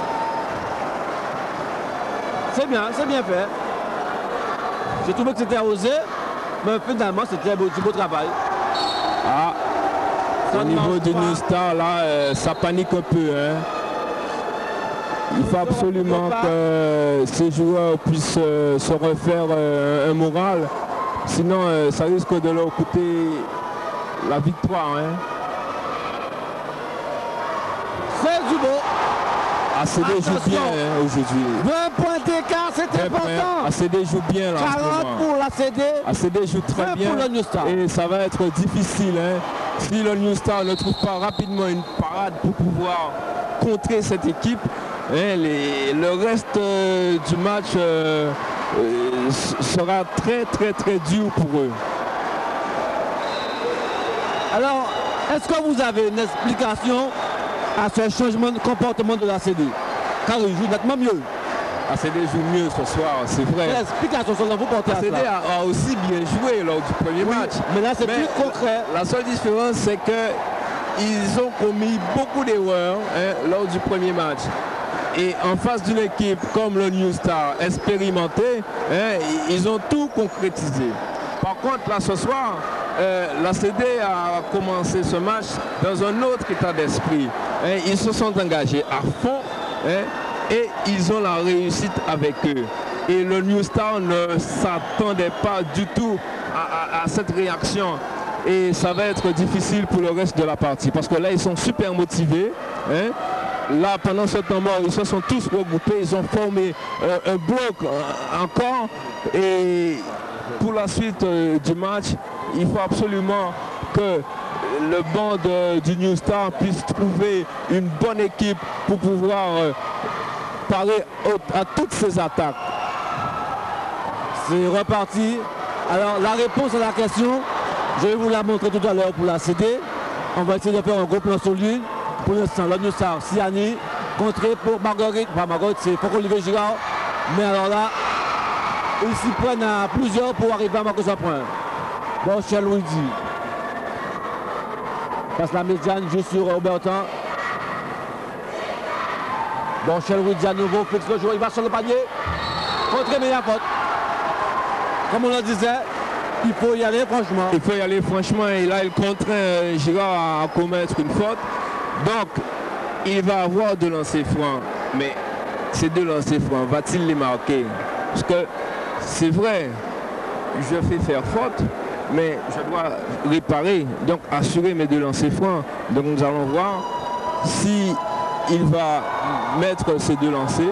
C'est bien, c'est bien fait. J'ai trouvé que c'était osé, mais finalement, c'était du beau travail. Ah, Au niveau du New Star, là, euh, ça panique un peu. Hein. Il faut absolument que ces joueurs puissent euh, se refaire euh, un moral. Sinon, euh, ça risque de leur coûter la victoire. Hein. C'est du beau. A C D joue bien hein, aujourd'hui. vingt points d'écart, c'est important. A C D joue bien là. quarante pour l'A C D. A C D joue très bien. Pour le New Star. Et ça va être difficile. Hein, si le New Star ne trouve pas rapidement une parade pour pouvoir contrer cette équipe, hein, les, le reste euh, du match euh, euh, sera très très très dur pour eux. Alors, est-ce que vous avez une explication à ce changement de comportement de l'A C D? Car il joue nettement mieux. A C D joue mieux ce soir, c'est vrai. L'explication sur vous portez à A C D a, a aussi bien joué lors du premier oui, match. Mais là, c'est plus concret. La seule différence, c'est qu'ils ont commis beaucoup d'erreurs hein, lors du premier match. Et en face d'une équipe comme le New Star, expérimentée, hein, ils ont tout concrétisé. Par contre, là, ce soir, euh, l'A C D a commencé ce match dans un autre état d'esprit. Hein, ils se sont engagés à fond hein, et ils ont la réussite avec eux. Et le New Star ne s'attendait pas du tout à, à, à cette réaction. Et ça va être difficile pour le reste de la partie. Parce que là, ils sont super motivés. Hein. Là, pendant ce temps mort, ils se sont tous regroupés. Ils ont formé euh, un bloc euh, encore. Et pour la suite euh, du match, il faut absolument que le banc de, du New Star puisse trouver une bonne équipe pour pouvoir euh, parer à toutes ces attaques. C'est reparti. Alors la réponse à la question, je vais vous la montrer tout à l'heure pour la C D. On va essayer de faire un gros plan sur lui. Pour l'instant, le New Star, Siani, contré pour Marguerite. Enfin Marguerite, c'est Fauco-Olivier Girard. Mais alors là, ils s'y prennent à plusieurs pour arriver à marquer ce point. Bon, Louis dit. Passe la médiane juste sur Robertin. Bon, Louis dit à nouveau, fixe le joueur, il va sur le panier. Contré, mais il y a faute. Comme on le disait, il faut y aller franchement. Il faut y aller franchement et là il contraint Girard à commettre une faute. Donc il va avoir deux lancers francs. Mais ces deux lancers francs, va-t-il les marquer? Parce que c'est vrai, je fais faire faute, mais je dois réparer, donc assurer mes deux lancers francs. Donc nous allons voir si il va mettre ces deux lancers.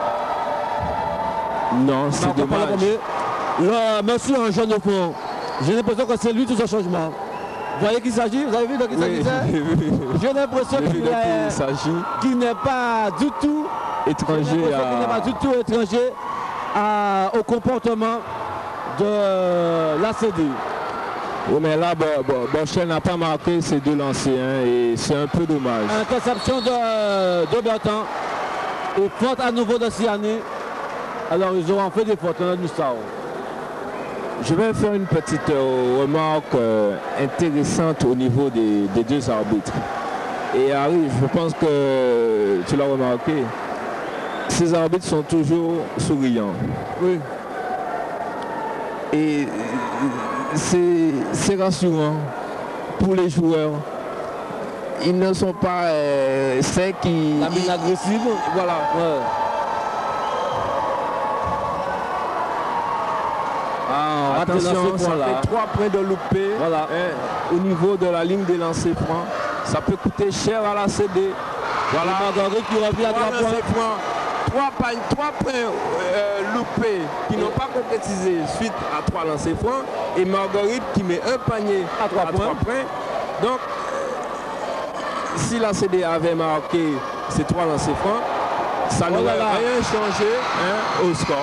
Non, c'est dommage. Là, monsieur un jeune au fond, j'ai l'impression que c'est lui tout ce changement. Vous voyez qu'il s'agit? Vous avez vu de qui oui, s'agissait? J'ai l'impression qu'il n'est pas du tout étranger, à... qu'il n'est pas du tout étranger à, au comportement de l'A C D. Oui, mais là, bon, bon, Bochel n'a pas marqué ses deux lancers hein, et c'est un peu dommage. Interception de, de Bertrand et faute à nouveau de Siani. Alors ils auront fait des fautes, on a du Star. Je vais faire une petite euh, remarque euh, intéressante au niveau des, des deux arbitres. Et Harry, je pense que tu l'as remarqué, ces arbitres sont toujours souriants. Oui. Et c'est rassurant pour les joueurs. Ils ne sont pas euh, ceux qui... La mine agressive. Voilà. Ouais. Ah, attention, ça fait trois points de loupé voilà. hein, au niveau de la ligne des lancers francs. Ça peut coûter cher à la C D. Voilà, Marguerite qui revient à trois points. Trois, points, trois points euh, loupés qui n'ont pas concrétisé suite à trois lancers francs. Et Marguerite qui met un panier à trois points. trois points. Donc, si la C D avait marqué ces trois lancers francs, ça n'aurait oh rien changé hein, au score.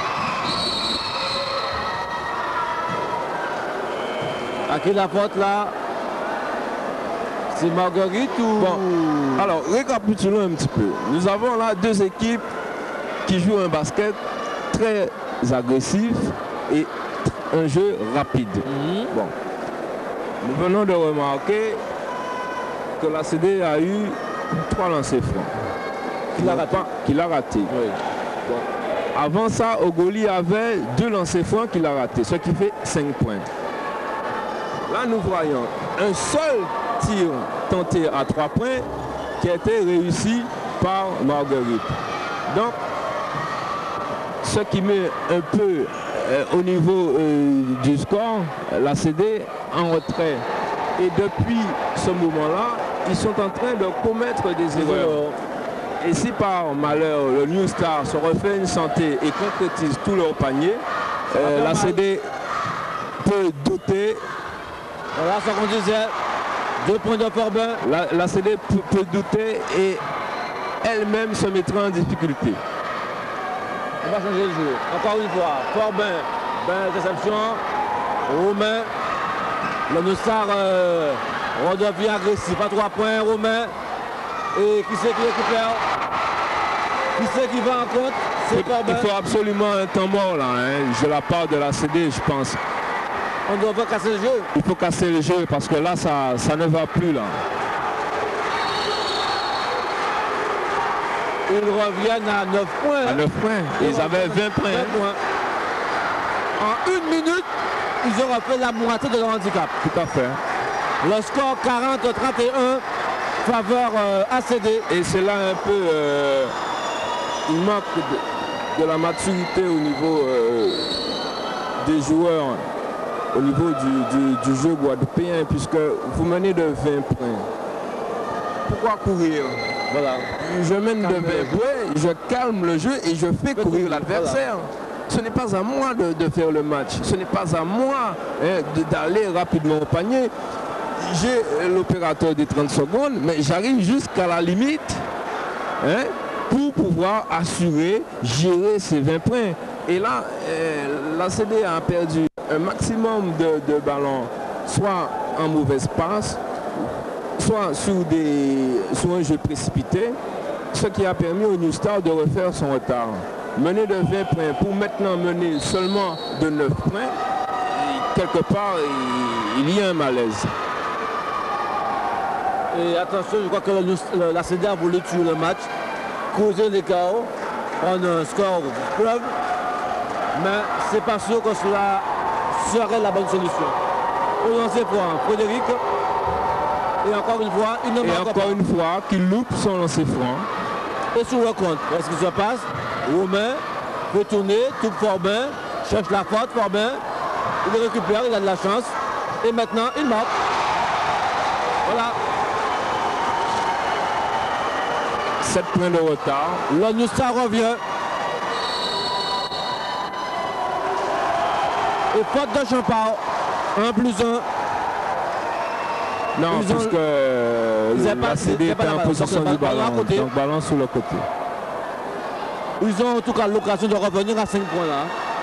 À qui la faute là? C'est Marguerite ou... Bon, alors récapitulons un petit peu. Nous avons là deux équipes qui jouent un basket très agressif et un jeu rapide. Mm-hmm. Bon, nous venons de remarquer que la C D a eu trois lancers francs. Qu'il a raté. Qu'il a raté. Oui. Bon. Avant ça, Ogoli avait deux lancers francs qu'il a ratés, ce qui fait cinq points. Là, nous voyons un seul tir tenté à trois points qui a été réussi par Marguerite. Donc, ce qui met un peu euh, au niveau euh, du score, la C D en retrait. Et depuis ce moment-là, ils sont en train de commettre des erreurs. Et si par malheur le New Star se refait une santé et concrétise tout leur panier, euh, la C D peut douter. Voilà ce qu'on disait. Deux points de Forbin. La, la C D peut, peut douter et elle-même se mettra en difficulté. On va changer le jeu. Encore une fois, Forbin, ben, réception. Romain. Le New Star euh, redevient agressif à trois points. Romain. Et qui c'est qui récupère? Qui c'est qui va en compte? C'est Forbin. Il faut absolument un temps mort là, hein, de la part de la C D, je pense. On doit casser le jeu. Il faut casser le jeu parce que là, ça, ça ne va plus là. Ils reviennent à neuf points. À neuf points. Ils, Ils avaient vingt points. vingt points. En une minute, ils auraient fait la moitié de leur handicap. Tout à fait. Le score quarante à trente et un, faveur euh, A C D. Et c'est là un peu euh, une marque de, de la maturité au niveau euh, des joueurs, au niveau du, du, du jeu guadeloupéen, puisque vous menez de vingt points. Pourquoi courir? Voilà. Je mène de vingt points, je calme le jeu et je fais courir l'adversaire. Voilà. Ce n'est pas à moi de, de faire le match, ce n'est pas à moi hein, d'aller rapidement au panier. J'ai l'opérateur des trente secondes, mais j'arrive jusqu'à la limite hein, pour pouvoir assurer, gérer ces vingt points. Et là, euh, la C D a perdu un maximum de, de ballons, soit en mauvaise passe, soit sur, des, sur un jeu précipité, ce qui a permis au New Star de refaire son retard. Mener de vingt points pour maintenant mener seulement de neuf points, et quelque part, il, il y a un malaise. Et attention, je crois que le, la C D a voulu tuer le match, causer les chaos, prendre un score fleuve, mais c'est pas sûr que cela serait la bonne solution. Pour lancer franc, Frédéric, et encore une fois, il ne Et encore pas. une fois, qu'il loupe son lancer franc. Et sur le compte, qu'est-ce qui se passe? Romain peut tourner, tout Forbin, cherche la faute, Forbin, il récupère, il a de la chance, et maintenant il marque. Voilà. sept points de retard. Le New Star revient. Et faute de Champard. un plus un. Non, ils parce ont... que euh, la C D était en position du ballon. Donc ballon sur le côté. Ils ont en tout cas l'occasion de revenir à cinq points là.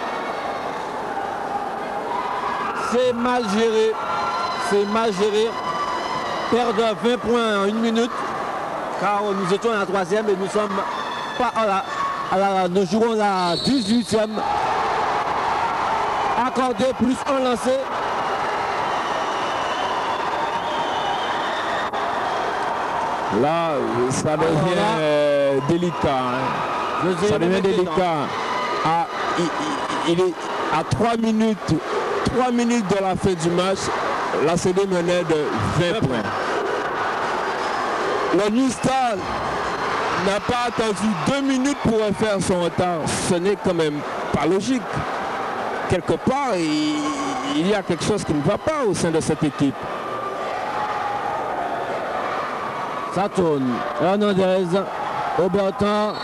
C'est mal géré. C'est mal géré. Perdre vingt points en une minute. Car nous étions à la troisième et nous sommes pas à la, à la, nous jouons la dix-huitième. Accordé plus un lancé. Là, ça devient là, euh, délicat. Hein. Ça devient délicat. À, il, il est à trois minutes, trois minutes de la fin du match, la C D menait de vingt points. Le New Star n'a pas attendu deux minutes pour faire son retard. Ce n'est quand même pas logique. Quelque part, il, il y a quelque chose qui ne va pas au sein de cette équipe. Ça tourne. Hernandez, Aubertin.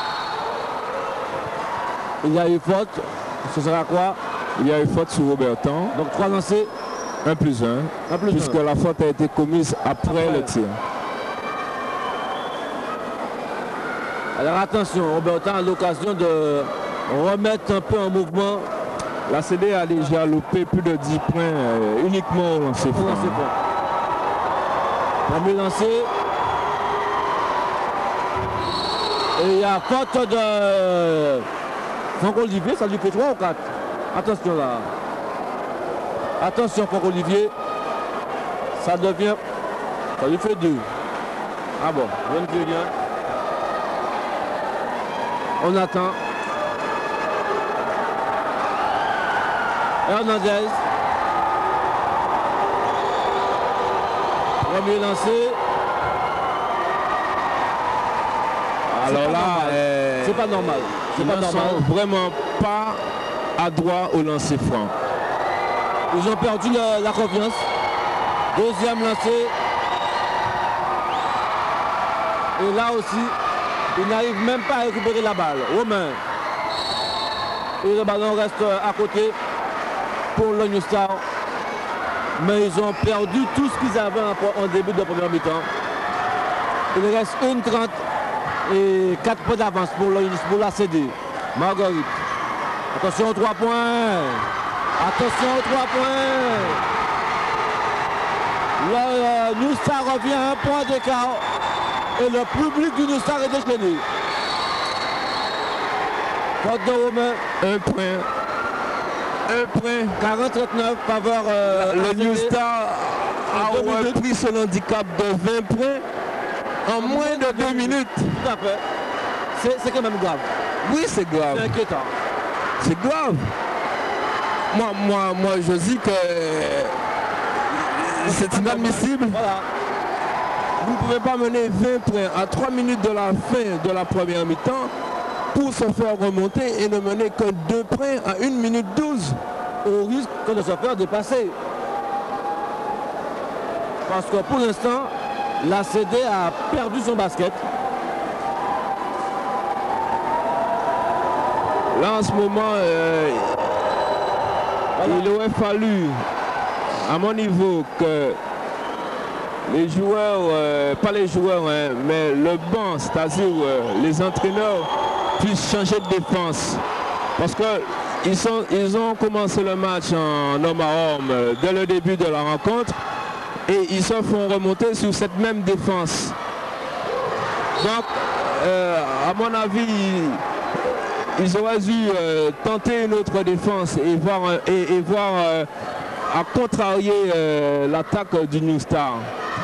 Il y a eu faute. Ce sera quoi? Il y a eu faute sur Aubertin. Donc trois lancés. un plus un. Puisque un. La faute a été commise après, après. le tir. Alors attention, Aubertin a l'occasion de remettre un peu en mouvement. La C D a déjà loupé plus de dix points euh, uniquement au lancer franc. Premier lancé. Et il y a faute de Franck-Olivier, ça lui fait trois ou quatre. Attention là. Attention Franck-Olivier. Ça devient. Ça lui fait deux. Ah bon, rien ne fait rien. On attend. Hernandez. Premier lancé. Alors là, c'est pas normal. C'est ils pas ne normal. sont vraiment pas adroits au lancer franc. Ils ont perdu la, la confiance. Deuxième lancé. Et là aussi, ils n'arrivent même pas à récupérer la balle. Romain. Et le ballon reste à côté pour le New Star. Mais ils ont perdu tout ce qu'ils avaient en, en début de première mi-temps. Il reste une trente et quatre points d'avance pour, pour la C D. Marguerite. Attention aux trois points. Attention aux trois points. Le euh, New Star revient à un point d'écart. Et le public du New Star est déchaîné. Faute de Romain. Un point. Un point. quarante trente-neuf, faveur. Euh, le New Star a repris son handicap de vingt points en, en moins de deux minutes. Tout à fait. C'est quand même grave. Oui, c'est grave. C'est inquiétant. C'est grave. Moi, moi, moi, je dis que c'est inadmissible. Voilà. Vous ne pouvez pas mener vingt points à trois minutes de la fin de la première mi-temps pour se faire remonter et ne mener que deux points à une minute douze. Au risque de se faire dépasser. Parce que pour l'instant, la C D a perdu son basket. Là, en ce moment, euh, voilà. Il aurait fallu, à mon niveau, que les joueurs, euh, pas les joueurs, hein, mais le banc, c'est-à-dire euh, les entraîneurs, puissent changer de défense. Parce qu'ils sont, ils ont commencé le match en homme à homme euh, dès le début de la rencontre et ils se font remonter sur cette même défense. Donc, euh, à mon avis, ils auraient dû euh, tenter une autre défense et voir, et, et voir euh, à contrarier euh, l'attaque du New Star.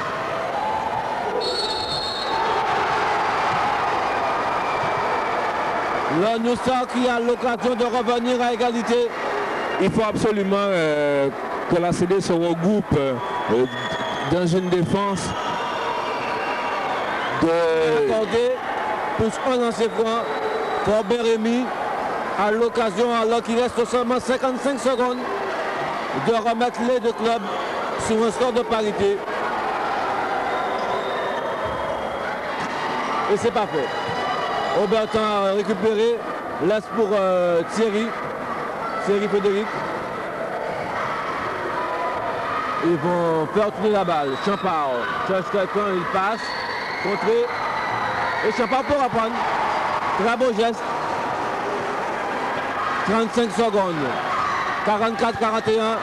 Le New Star qui a l'occasion de revenir à égalité. Il faut absolument euh, que la C D se regroupe euh, dans une défense de... accordé plus un lancer franc pour Bérémy à l'occasion, alors qu'il reste seulement cinquante-cinq secondes, de remettre les deux clubs sur un score de parité. Et c'est pas fait. Aubertin a récupéré, laisse pour euh, Thierry, Thierry Frédéric. Ils vont faire tourner la balle. Champard cherche quelqu'un, il passe, contré. Et Champard pour reprendre. Très beau geste. trente-cinq secondes. quarante-quatre quarante et un.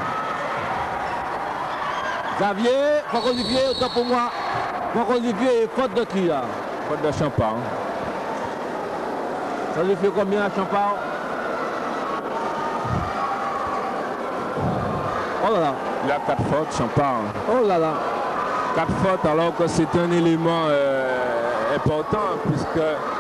Xavier, Franck Olivier, autant pour moi. Franck Olivier et faute de qui là? Faute de Champard. Ça lui fait combien à Champard? Oh là là. Il a quatre fautes, Champard. Oh là là. Quatre fautes alors que c'est un élément euh, important puisque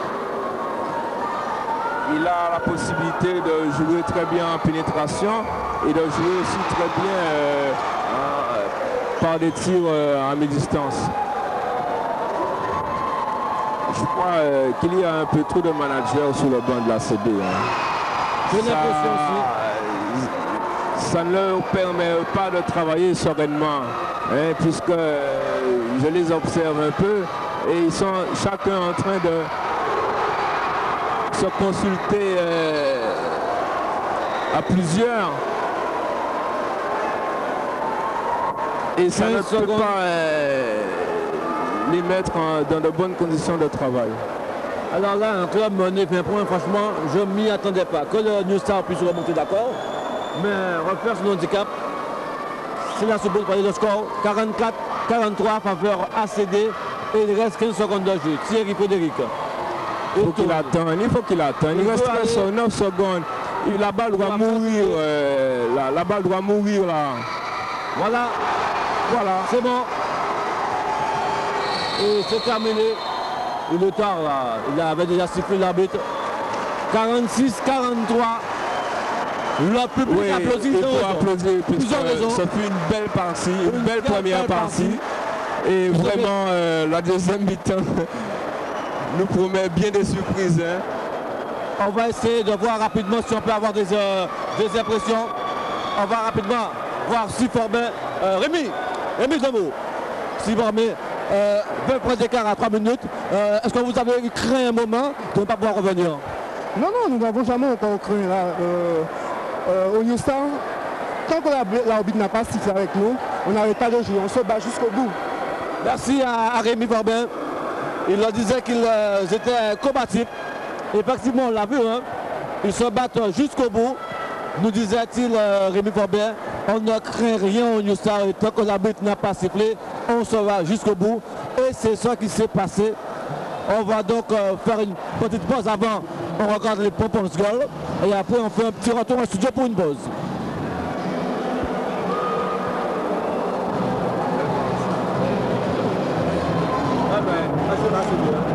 il a la possibilité de jouer très bien en pénétration et de jouer aussi très bien euh, en, par des tirs euh, à mi-distance. Je crois euh, qu'il y a un peu trop de managers sur le banc de la C D. Hein. J'ai l'impression aussi. Ça ne leur permet pas de travailler sereinement, hein, puisque euh, je les observe un peu et ils sont chacun en train de se consulter euh, à plusieurs. Et ça ne peut pas euh, les mettre en, dans de bonnes conditions de travail. Alors là, un club mené vingt points, franchement, je ne m'y attendais pas. Que le New Star puisse remonter, d'accord, mais refaire son handicap, c'est la suppose par le score. quarante-quatre quarante-trois, faveur A C D, et il reste quinze secondes de jeu. Thierry Frédéric. Il faut qu'il attende, il faut qu'il attende. Il, il reste neuf secondes. Et la balle doit mourir. Euh, la, la balle doit mourir là. Voilà. Voilà. C'est bon. Et c'est terminé. Il est tard là. Il avait déjà sifflé l'arbitre. quarante-six quarante-trois. Le public oui, applaudit. Il faut applaudir puisque ce fut une belle partie, une, une belle, belle première belle partie. partie. Et vraiment, euh, la deuxième mi-temps nous promet bien des surprises. Hein. On va essayer de voir rapidement si on peut avoir des, euh, des impressions. On va rapidement voir si Forbin, euh, Rémi, Rémi Zemmour, si Forbin, euh, vingt points d'écart à trois minutes. Euh, Est-ce que vous avez craint un moment de ne pas pouvoir revenir? Non, non, nous n'avons jamais encore craint. Là, euh, euh, au New Star, tant que l'arbitre n'a pas sifflé avec nous, on n'arrête pas de jouer, on se bat jusqu'au bout. Merci à, à Rémi Forbin. Il leur disait qu'ils euh, étaient combatifs. Effectivement, on l'a vu, hein. Ils se battent jusqu'au bout. Nous disait-il euh, Rémi Forbin, on ne craint rien au New Star et tant que l'arbitre n'a pas sifflé, on se va jusqu'au bout. Et c'est ça qui s'est passé. On va donc euh, faire une petite pause avant. On regarde les Pompons Girls et après on fait un petit retour au studio pour une pause. Ah ben, là, c'est là, c'est bien.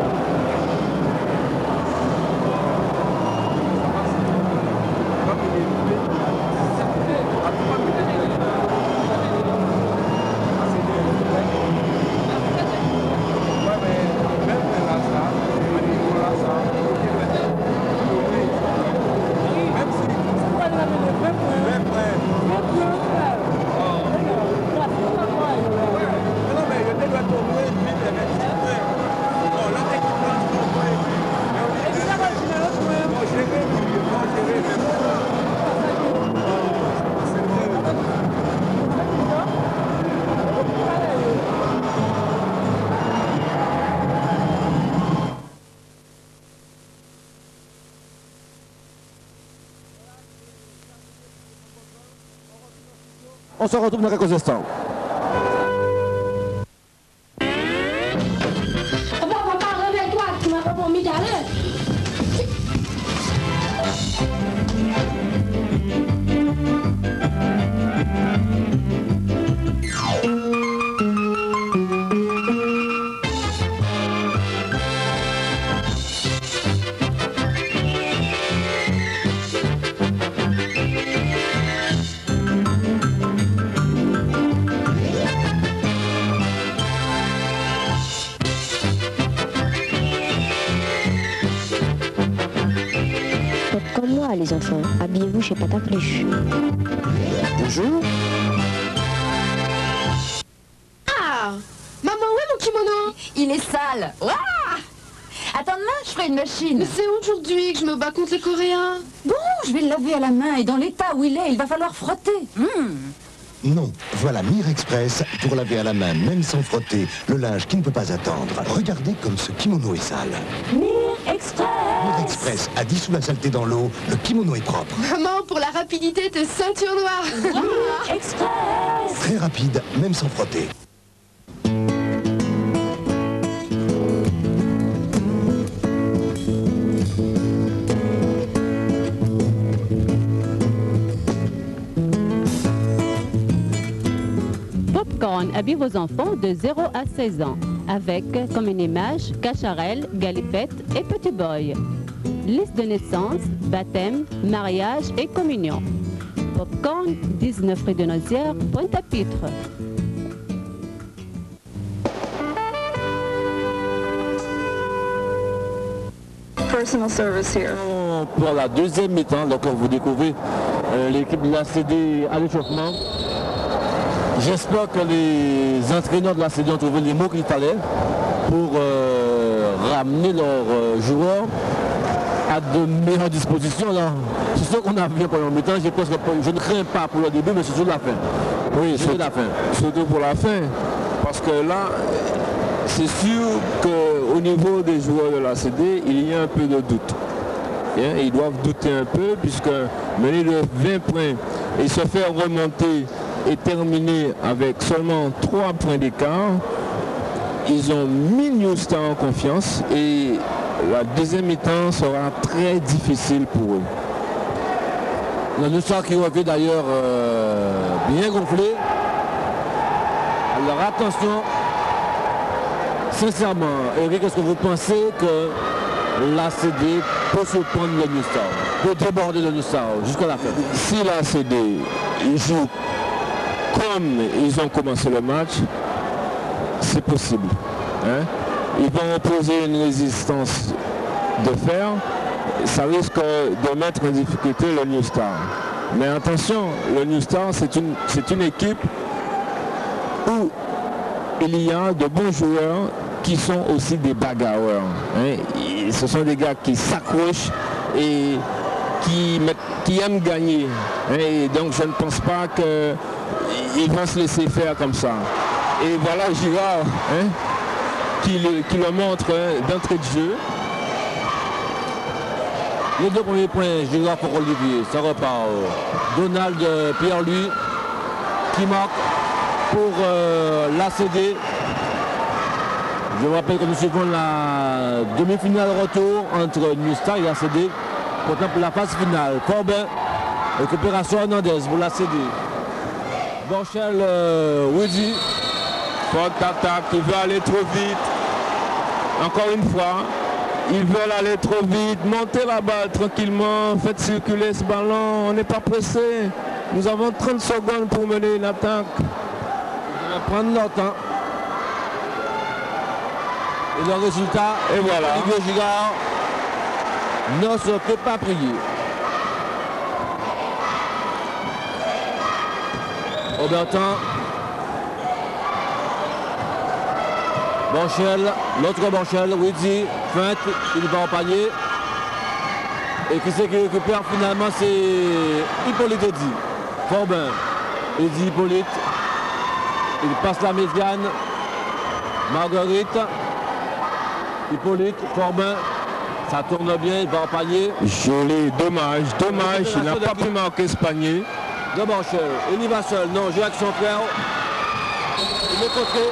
On se retrouve dans quelques instants. Papa, papa, réveille-toi, tu m'as pas promis d'aller. Comme moi, les enfants, habillez-vous chez Patapluche. Bonjour. Ah, maman, où est mon kimono? Il est sale. Ouah! Attends, là, je ferai une machine. Mais c'est aujourd'hui que je me bats contre les Coréens. Bon, je vais le laver à la main et dans l'état où il est, il va falloir frotter. Hmm. Non, voilà Mire Express pour laver à la main, même sans frotter, le linge qui ne peut pas attendre. Regardez comme ce kimono est sale. Mire Express. Mire Express a dissous la saleté dans l'eau, le kimono est propre. Maman, pour la rapidité de ceinture noire. Mire Express. Très rapide, même sans frotter. Popcorn habille vos enfants de zéro à seize ans, avec comme une image Cacharel, Galipette et Petit Boy. Liste de naissance, baptême, mariage et communion. Popcorn, dix-neuf rue de Nozières, Pointe-à-Pitre. Personal service here. Pour la deuxième mi-temps, donc vous découvrez euh, l'équipe de la C D à l'échauffement. J'espère que les entraîneurs de la C D ont trouvé les mots qu'il fallait pour euh, ramener leurs euh, joueurs à de meilleures dispositions. C'est ce qu'on a vu pendant le mi-temps. Je, pense que je ne crains pas pour le début, mais surtout la fin. Oui, surtout la fin. Surtout pour la fin. Parce que là, c'est sûr qu'au niveau des joueurs de la C D, il y a un peu de doute. Hein, ils doivent douter un peu puisque mener de vingt points et se faire remonter et terminer avec seulement trois points d'écart, ils ont mis New Star en confiance et la deuxième mi-temps sera très difficile pour eux. Le New Star qui revient d'ailleurs euh, bien gonflé. Alors attention, sincèrement, Eric, est-ce que vous pensez que la C D peut se prendre le New Star, peut déborder le New Star jusqu'à la fin? Si la C D joue comme ils ont commencé le match, c'est possible. Hein. Ils vont opposer une résistance de fer, ça risque de mettre en difficulté le New Star. Mais attention, le New Star, c'est une, c'est une équipe où il y a de bons joueurs qui sont aussi des bagarreurs. Hein. Ce sont des gars qui s'accrochent et qui, qui aiment gagner. Hein. Et donc je ne pense pas qu'ils vont se laisser faire comme ça. Et voilà Girard hein, qui, le, qui le montre hein, d'entrée de jeu. Les deux premiers points, Girard pour Olivier, ça repart. Donald Pierre-Louis qui marque pour euh, l'A C D. Je vous rappelle que nous suivons la demi-finale retour entre New Star et l'A C D. Pourtant pour la phase finale. Corbin, récupération Hernandez pour l'A C D. Borchel euh, Woody. Forte attaque, il veut aller trop vite. Encore une fois, ils veulent aller trop vite. Monter la balle tranquillement, faites circuler ce ballon. On n'est pas pressé. Nous avons trente secondes pour mener une attaque. Ils vont prendre leur temps. Et le résultat, et voilà. Olivier Girard ne se peut pas prier. Aubertin. Borchel, l'autre Borchel, Wizzy, feinte, il va en panier. Et qui c'est qui récupère finalement, c'est Hippolyte Eddy. Corbin, Eddy Hippolyte. Il passe la médiane. Marguerite. Hippolyte, Corbin. Ça tourne bien, il va en panier. Joli, dommage, dommage, il n'a pas pu marquer ce panier. De Borchel, il y va seul, non, j'ai avec son frère. Il est contré.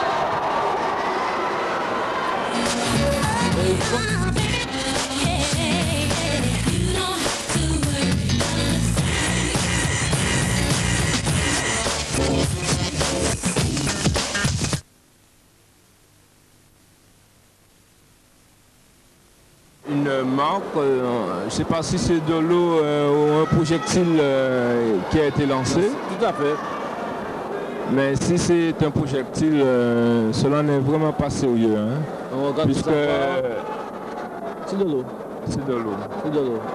Une marque, euh, je ne sais pas si c'est de l'eau euh, ou un projectile euh, qui a été lancé. Tout à fait. Mais si c'est un projectile, euh, cela n'est vraiment pas sérieux. Hein, on regarde puisque euh, c'est de l'eau. C'est de l'eau. C'est de l'eau.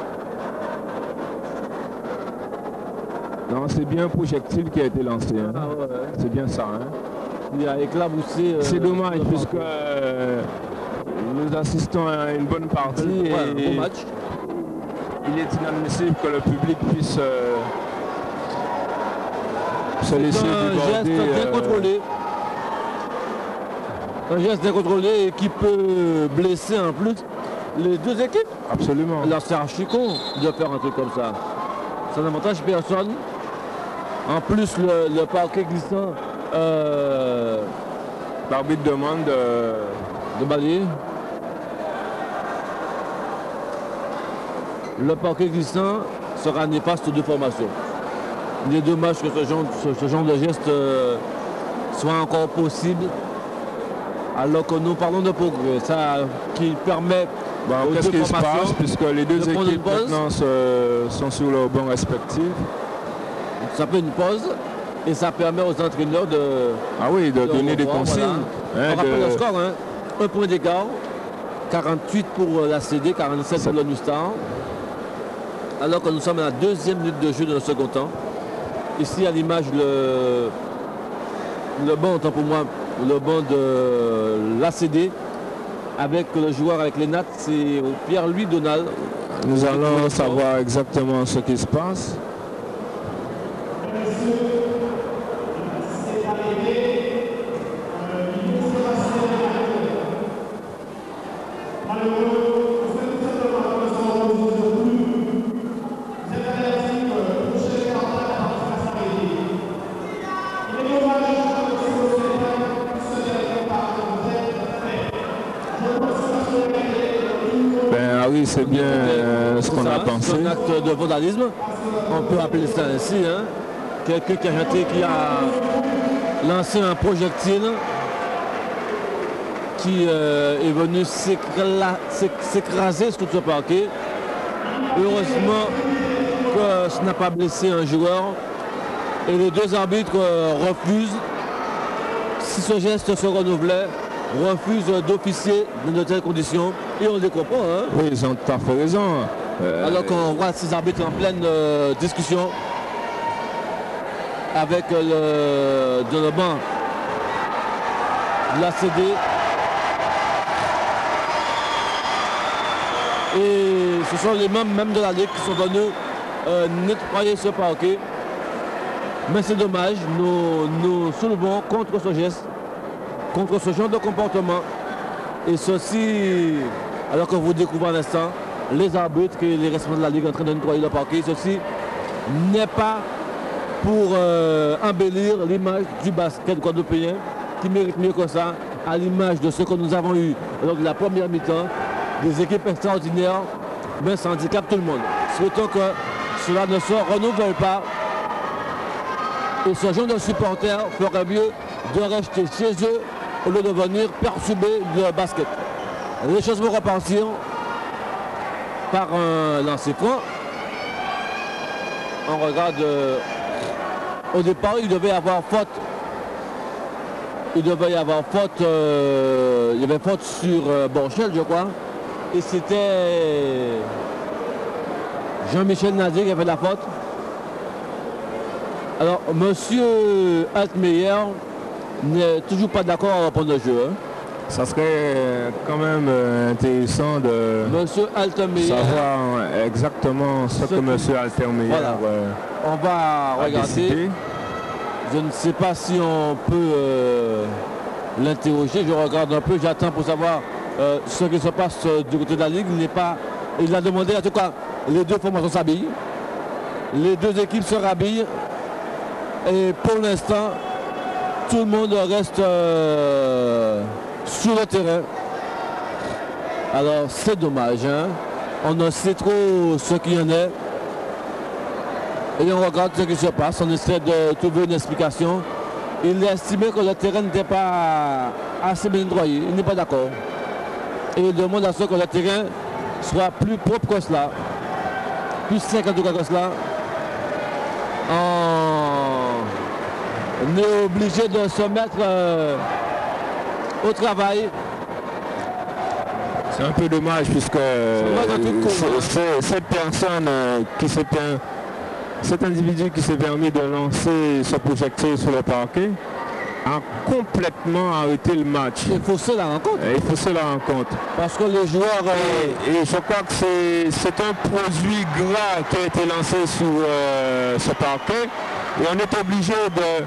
Non, c'est bien un projectile qui a été lancé. Hein. Ah ouais, ouais. C'est bien ça. Hein. Il a éclaboussé. Euh, c'est dommage puisque euh, nous assistons à une bonne partie. Ouais, et un bon match. Il est inadmissible que le public puisse euh, se laisser déborder. C'est un geste bien euh, contrôlé. Un geste bien contrôlé et qui peut blesser en plus les deux équipes. Absolument. Alors c'est archi con de faire un truc comme ça. Ça n'avantage personne. En plus le, le parquet glissant. Euh, L'arbitre demande euh, de balayer. Le parquet glissant sera néfaste de formation. Il est dommage que ce genre, ce, ce genre de geste euh, soit encore possible alors que nous parlons de progrès. Ça qui permet bon, qu'est-ce qui se passe puisque les deux équipes maintenant se, sont sur leur banc respectif. Ça fait une pause et ça permet aux entraîneurs de, ah oui, de, de donner revoir, des consignes. Voilà. Hein, On rappelle de... le score, hein. Un point d'écart, quarante-huit pour l'A C D, quarante-sept pour le New Star. Alors que nous sommes à la deuxième minute de jeu de le second temps. Ici à l'image le, le banc, autant pour moi, le banc de l'A C D avec le joueur avec les nattes, c'est Pierre-Louis Donald. Nous allons savoir exactement ce qui se passe. C'est bien euh, ce qu'on a pensé. C'est un acte de vandalisme, on peut appeler ça ainsi. Hein. Quelqu'un qui a jeté, qui a lancé un projectile qui euh, est venu s'écraser sur ce parquet. Heureusement que ça n'a pas blessé un joueur. Et les deux arbitres euh, refusent si ce geste se renouvelait, refuse d'officier dans de telles conditions. Et on les comprend. Hein. Oui, ils ont tout à fait raison. Euh, Alors qu'on voit ces arbitres en pleine euh, discussion avec euh, le, de le banc de la C D. Et ce sont les membres même de la Ligue qui sont venus euh, nettoyer ce parquet. Mais c'est dommage, nous nous soulevons contre ce geste, contre ce genre de comportement. Et ceci, alors que vous découvrez un instant, les arbitres et les responsables de la Ligue en train de nettoyer le parquet, ceci n'est pas pour euh, embellir l'image du basket guadeloupéen qui mérite mieux que ça, à l'image de ce que nous avons eu lors de la première mi-temps, des équipes extraordinaires, mais ça handicape tout le monde. Souhaitons que cela ne se renouvelle pas. Et ce genre de supporters ferait mieux de rester chez eux au lieu de venir perturber le basket. Les choses vont repartir par un lancer franc. On regarde, euh, au départ, il devait y avoir faute. Il devait y avoir faute, euh, il y avait faute sur euh, Borchel, je crois. Et c'était Jean-Michel Nadir qui avait la faute. Alors, monsieur Altmeyer n'est toujours pas d'accord pour le jeu. Hein. Ça serait quand même intéressant de monsieur Altmeyer savoir exactement ce, ce que monsieur Altmeyer voilà. euh, on va regarder. Décidé. Je ne sais pas si on peut euh, l'interroger. Je regarde un peu, j'attends pour savoir euh, ce qui se passe euh, du côté de la Ligue. Il n'est pas. Il a demandé, en tout cas, les deux formations s'habillent. Les deux équipes se rhabillent. Et pour l'instant, tout le monde reste euh, sur le terrain. Alors c'est dommage. Hein? On ne sait trop ce qu'il y en est. Et on regarde ce qui se passe. On essaie de trouver une explication. Il a estimé que le terrain n'était pas assez bien nettoyé. Il n'est pas d'accord. Et il demande à ce que le terrain soit plus propre que cela. Plus sec en tout cas que cela. On est obligé de se mettre euh, au travail. C'est un peu dommage puisque euh, cette personne euh, qui s'est cet individu qui s'est permis de lancer ce projectile sur le parquet a complètement arrêté le match. Il faussé la rencontre. Il faussé la rencontre. Parce que les joueurs... Euh... Et, et je crois que c'est un produit gras qui a été lancé sur euh, ce parquet. Et on est obligé de...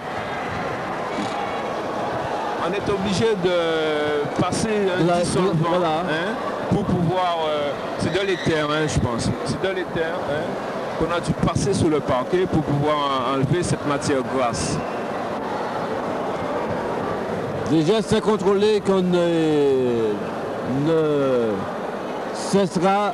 On est obligé de passer un dissolvant voilà. hein, pour pouvoir... Euh, c'est de l'éther, hein, je pense. C'est de l'éther hein, qu'on a dû passer sur le parquet pour pouvoir enlever cette matière grasse. Des gestes incontrôlés qu'on ne, ne cessera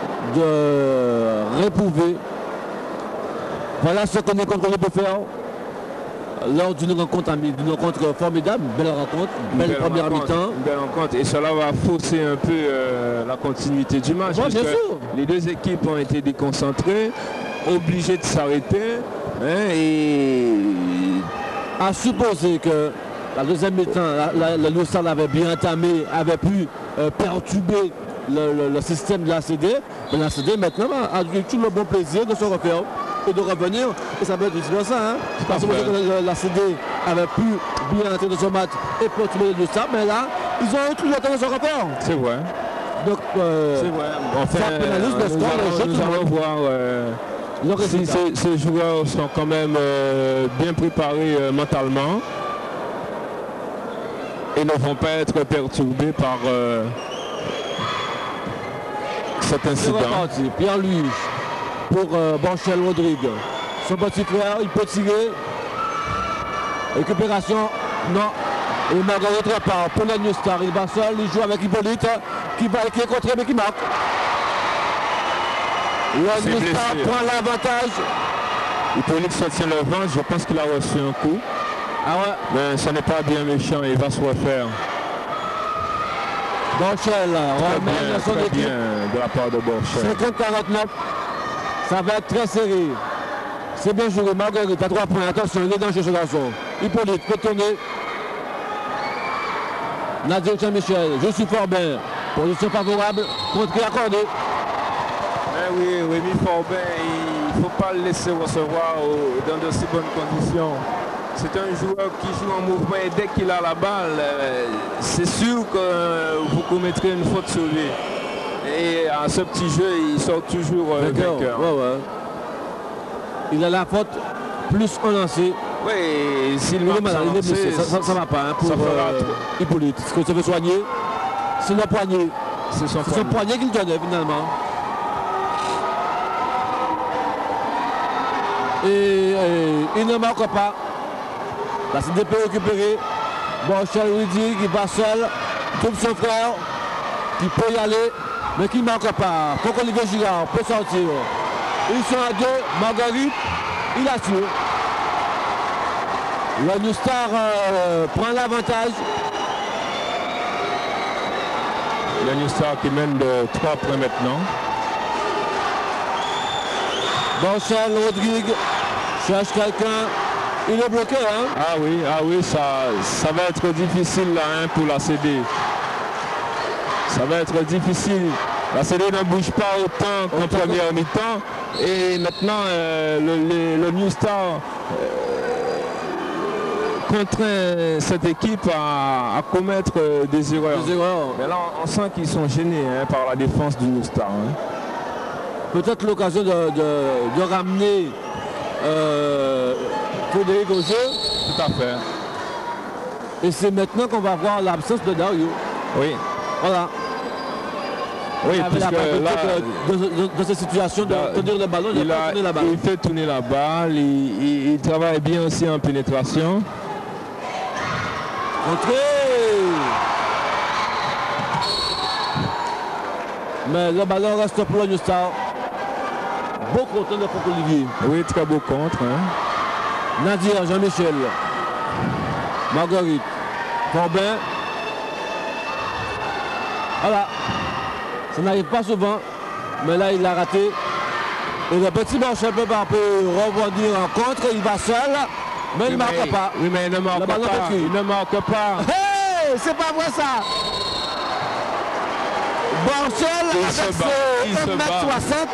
de réprouver. Voilà ce qu'on est contrôlé pour faire lors d'une rencontre, d'une rencontre formidable, belle rencontre, belle, belle première mi-temps. Belle rencontre et cela va fausser un peu euh, la continuité du match. Ouais, bien sûr. Les deux équipes ont été déconcentrées, obligées de s'arrêter. Hein, et à supposer que la deuxième mi-temps, le Loussal avait bien entamé, avait pu euh, perturber le, le, le système de la C D. Mais la C D maintenant a eu tout le bon plaisir de se refaire et de revenir. Et ça peut être vice-versa. Hein. Parce que la, la C D avait pu bien entrer dans ce match et perturber le Loussal. Mais là, ils ont eu tout le temps de se refaire. C'est vrai. Donc, euh, c'est vrai. Enfin, ça pénalise le score. Nous allons, nous allons voir euh, si ces, ces joueurs sont quand même euh, bien préparés euh, mentalement. Et ne vont pas être perturbés par euh, cet incident. Pierre-Louis pour euh, Borchel Rodrigue. Son petit frère, il peut tirer. Récupération, non. Et Marguerite repart pour la New Star. Il va seul, il joue avec Hippolyte qui va qui est contré mais qui marque. La New Star prend l'avantage. Hippolyte se tient le ventre, je pense qu'il a reçu un coup. Ah ouais. Mais ce n'est pas bien méchant, il va se refaire. Borchel remet son équipe. Bien de la part de Borchel. cinquante quarante-neuf. Ça va être très serré. C'est bien joué. Marguerite à trois points. Attention, il est dangereux ce garçon. Hippolyte peut tourner. Nadir Jean-Michel, je suis fort bien. Position favorable, contre accordé. Mais oui, Rémi Forbin, il ne faut pas le laisser recevoir au, dans de si bonnes conditions. C'est un joueur qui joue en mouvement et dès qu'il a la balle, euh, c'est sûr que euh, vous commettrez une faute sur lui. Et à ce petit jeu, il sort toujours euh, vainqueur. Ouais, ouais. Il a la faute plus un lancé. Oui, s'il il est malade, il est blessé, ça ne va pas hein, pour euh, Hippolyte. Ce que ça veut soigner, c'est le poignet. C'est son, son poignet qu'il donnait finalement. Et, et il ne marque pas. La C D P récupérée. Bon, Charles dit qu'il va seul. Trouve son frère qui peut y aller, mais qui ne marque pas. Faut qu'Olivier Girard peut sortir. Ils sont à deux. Marguerite, il assure. Le New Star euh, prend l'avantage. Le New Star qui mène de trois points maintenant. Borchel, Rodrigue cherche quelqu'un. Il est bloqué, hein? Ah oui, ah oui, ça, ça va être difficile là hein, pour la C D. Ça va être difficile. La C D ne bouge pas autant qu'en première mi-temps. Et maintenant, euh, le, le, le New Star euh, contraint cette équipe à, à commettre euh, des erreurs. Des erreurs. Mais là, on sent qu'ils sont gênés hein, par la défense du New Star. Hein. Peut-être l'occasion de, de, de ramener euh, Frédéric au jeu. Tout à fait. Et c'est maintenant qu'on va voir l'absence de Dario. Oui. Voilà. Oui, parce que là, de, de, de, de cette situation de là, tenir le ballon, il, il, a, la balle. il fait tourner la balle, il, il, il travaille bien aussi en pénétration. Entrée. Mais le ballon reste pour le New Star. Beau contre de Franck Olivier. Oui, très beau contre. Hein. Nadir, Jean-Michel. Marguerite. Corbin. Voilà. Ça n'arrive pas souvent. Mais là, il l'a raté. Et le petit Borchel peut rebondir en contre. Il va seul. Mais il ne marque mais, pas. Oui, mais il ne marque pas. Il ne marque pas. Hey, c'est pas vrai ça. Borchel avec ses un mètre soixante.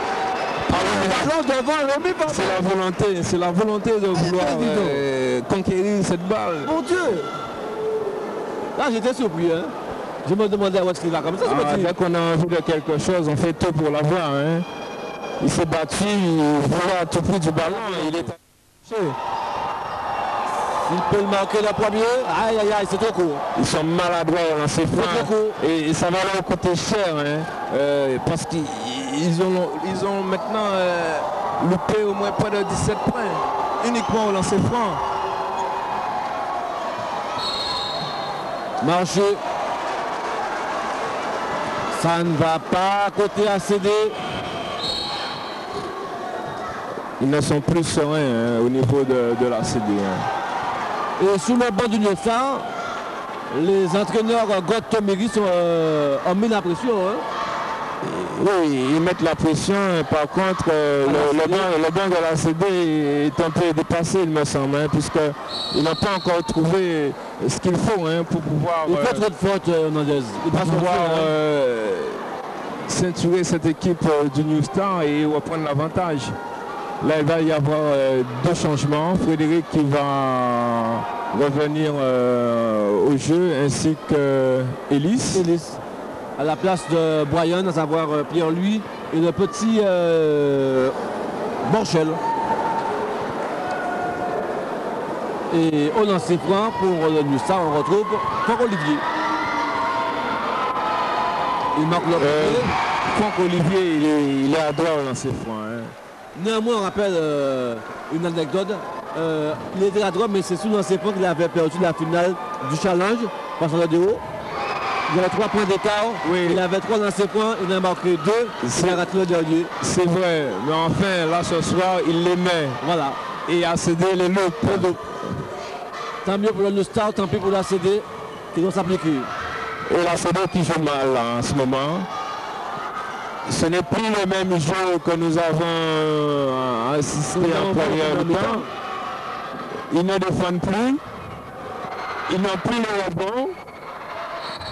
C'est la volonté, c'est la volonté de vouloir euh, conquérir cette balle. Mon Dieu! Là j'étais surpris, hein. Je me demandais où est-ce qu'il va comme ça. Ah, dès qu'on a envie de quelque chose, on fait tout pour l'avoir. Hein. Il s'est battu, il voulait à tout prix du ballon, il est attaché. Il peut le marquer le premier, aïe aïe aïe, c'est trop court. Ils sont maladroits dans ces points. Et, et ça va leur coûter cher, hein, euh, parce qu'ils ils ont, ils ont maintenant euh, loupé au moins près de dix-sept points, uniquement au lancer franc. Marché. Ça ne va pas côté A C D. Ils ne sont plus sereins hein, au niveau de, de la C D. Hein. Et sous le banc du New Star, les entraîneurs Gotoméry euh, ont mis la pression. Hein. Oui, ils mettent la pression. Par contre, euh, le, le, banc, le banc de la C D est un peu dépassé, il me semble, hein, puisqu'ils n'ont pas encore trouvé ce qu'il faut hein, pour pouvoir... Il fait trop de fautes, euh, Nandez. Il pour pouvoir euh, ceinturer cette équipe euh, du New Star et reprendre l'avantage. Là, il va y avoir euh, deux changements. Frédéric qui va revenir euh, au jeu, ainsi que Ellis. Ellis. À la place de Brian, à savoir euh, Pierre-Louis et le petit euh, Borchel. Et au lancer franc pour le New Star, on retrouve Franck Olivier. Il marque le euh, Franck Olivier, il est, il est à droit au lancer franc. Hein. Néanmoins, on rappelle euh, une anecdote. Euh, il était à droite, mais c'est sous l'ancien point qu'il avait perdu la finale du challenge face à l'O D O. Il avait trois points d'écart. Oui. Il avait trois lancers points, il en a marqué deux. Il a raté le dernier. C'est vrai, mais enfin, là ce soir, il les met. Voilà. Et A C D les loupe. Tant mieux pour le New Star, tant pis pour l'A C D qui doit s'appliquer. Et l'A C D qui joue mal là, en ce moment. Ce n'est plus le même jeu que nous avons assisté en première mi-temps. Ils ne défendent plus. Ils n'ont plus le rebond.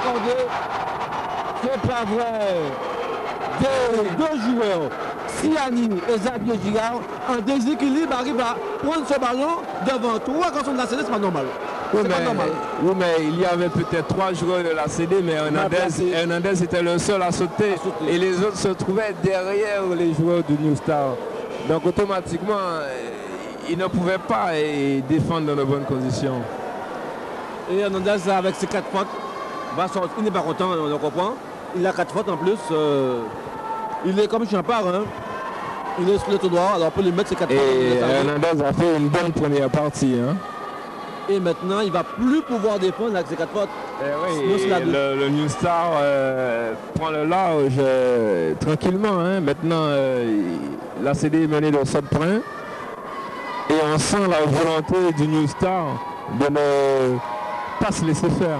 accordé. C'est pas vrai. Des deux joueurs, Siani et Xavier Girard, en déséquilibre arrivent à prendre ce ballon devant trois garçons de la C D, c'est pas normal. Oui C'est mais, pas normal. oui, mais il y avait peut-être trois joueurs de la C D, mais Hernandez, Hernandez était le seul à sauter, à sauter et les autres se trouvaient derrière les joueurs du New Star. Donc automatiquement, ils ne pouvaient pas défendre dans de bonnes conditions. Et Hernandez, avec ses quatre fautes, va sortir. Il n'est pas content, on le comprend. Il a quatre fautes en plus. Euh, il est comme Champard, hein. Il est sur le tout droit, alors on peut lui mettre ses quatre fautes. Et Hernandez a fait une bonne première partie. Hein. Et maintenant, il ne va plus pouvoir défendre avec ses quatre fautes. Et oui, et le, le New Star euh, prend le large euh, tranquillement. Hein. Maintenant, euh, la C D est menée de sept points. Et on sent la volonté du New Star de ne pas se laisser faire.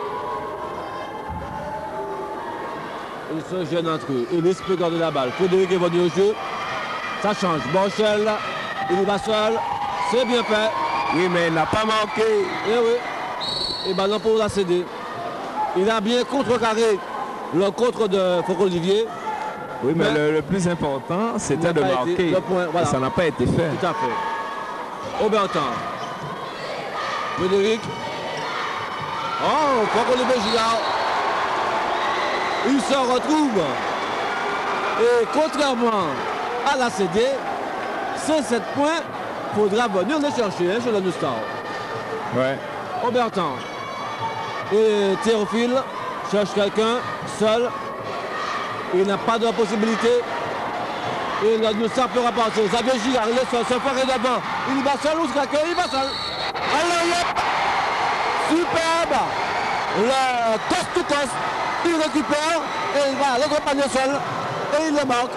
Ils se gênent entre eux. Elis peut garder la balle. Frédéric est venu au jeu. Ça change. Borchel, il va seul. C'est bien fait. Oui, mais il n'a pas manqué. Et oui. Et ballon pour la C D. Il a bien contrecarré le contre de Fauque-Olivier. Oui, mais, mais le, le plus important, c'était de marquer. Le point, voilà. Ça n'a pas été fait. Tout à fait. Aubertin. Frédéric. Oh, Fauque-Olivier Gigard. Il se retrouve. Et contrairement à la C D, ces sept points, il faudra venir les chercher hein, chez le New Star. Ouais. Aubertin. Et Théophile cherche quelqu'un seul. Il n'a pas de possibilité. Et le New Star peut repartir. Xavier Girard, il est seul, se faire devant. Il va seul ou se quelqu'un, il va seul. Alors, yep. Superbe. Le toss to toss. Il récupère et il va le panier seul et il le marque.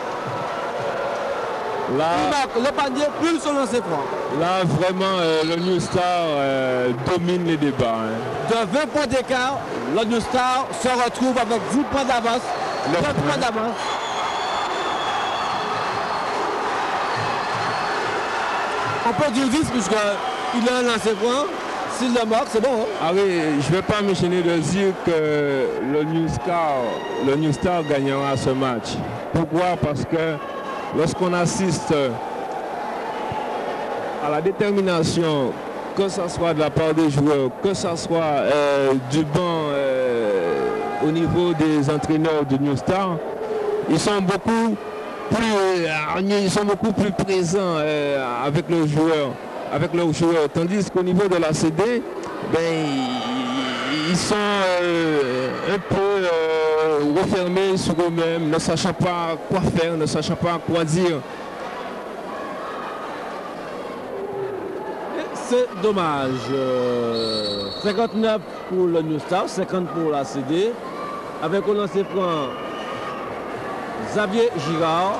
Là, il marque le panier plus sur lancer franc. Là vraiment euh, le New Star euh, domine les débats. Hein. De vingt points d'écart, le New Star se retrouve avec dix points d'avance. neuf points d'avance. On peut dire dix puisqu'il a un lancer franc. S'il le marque, c'est bon. Hein? Ah oui, je ne vais pas me gêner de dire que le New Star, le New Star gagnera ce match. Pourquoi? Parce que lorsqu'on assiste à la détermination, que ce soit de la part des joueurs, que ce soit euh, du banc euh, au niveau des entraîneurs du New Star, ils sont beaucoup plus hargneux, ils sont beaucoup plus présents euh, avec le joueur. avec leurs joueurs, tandis qu'au niveau de la C D, ben, ils sont euh, un peu euh, refermés sur eux-mêmes, ne sachant pas quoi faire, ne sachant pas quoi dire. C'est dommage. Euh, cinquante-neuf pour le New Star, cinquante pour la C D. Avec au lancer franc Xavier Girard.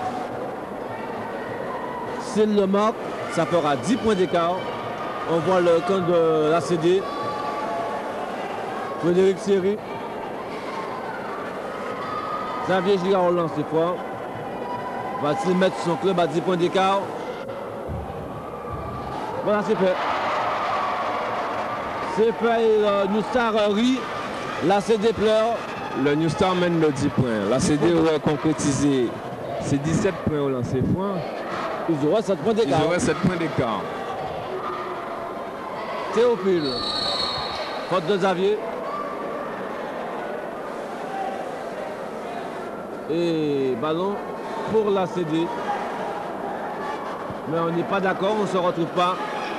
S'il le marque, ça fera dix points d'écart. On voit le camp de la C D. Frédéric Seri. Xavier Girard au lance franc. Va-t-il mettre son club à dix points d'écart? Voilà, c'est fait. C'est fait et le New Star rit. La C D pleure. Le New Star mène le dix points. La C D aurait concrétisé ses dix-sept points au lancer franc. Ils auraient sept points d'écart. Ils auraient sept points d'écart. Théophile. Faute de Xavier. Et ballon pour la C D. Mais on n'est pas d'accord, on ne se retrouve pas.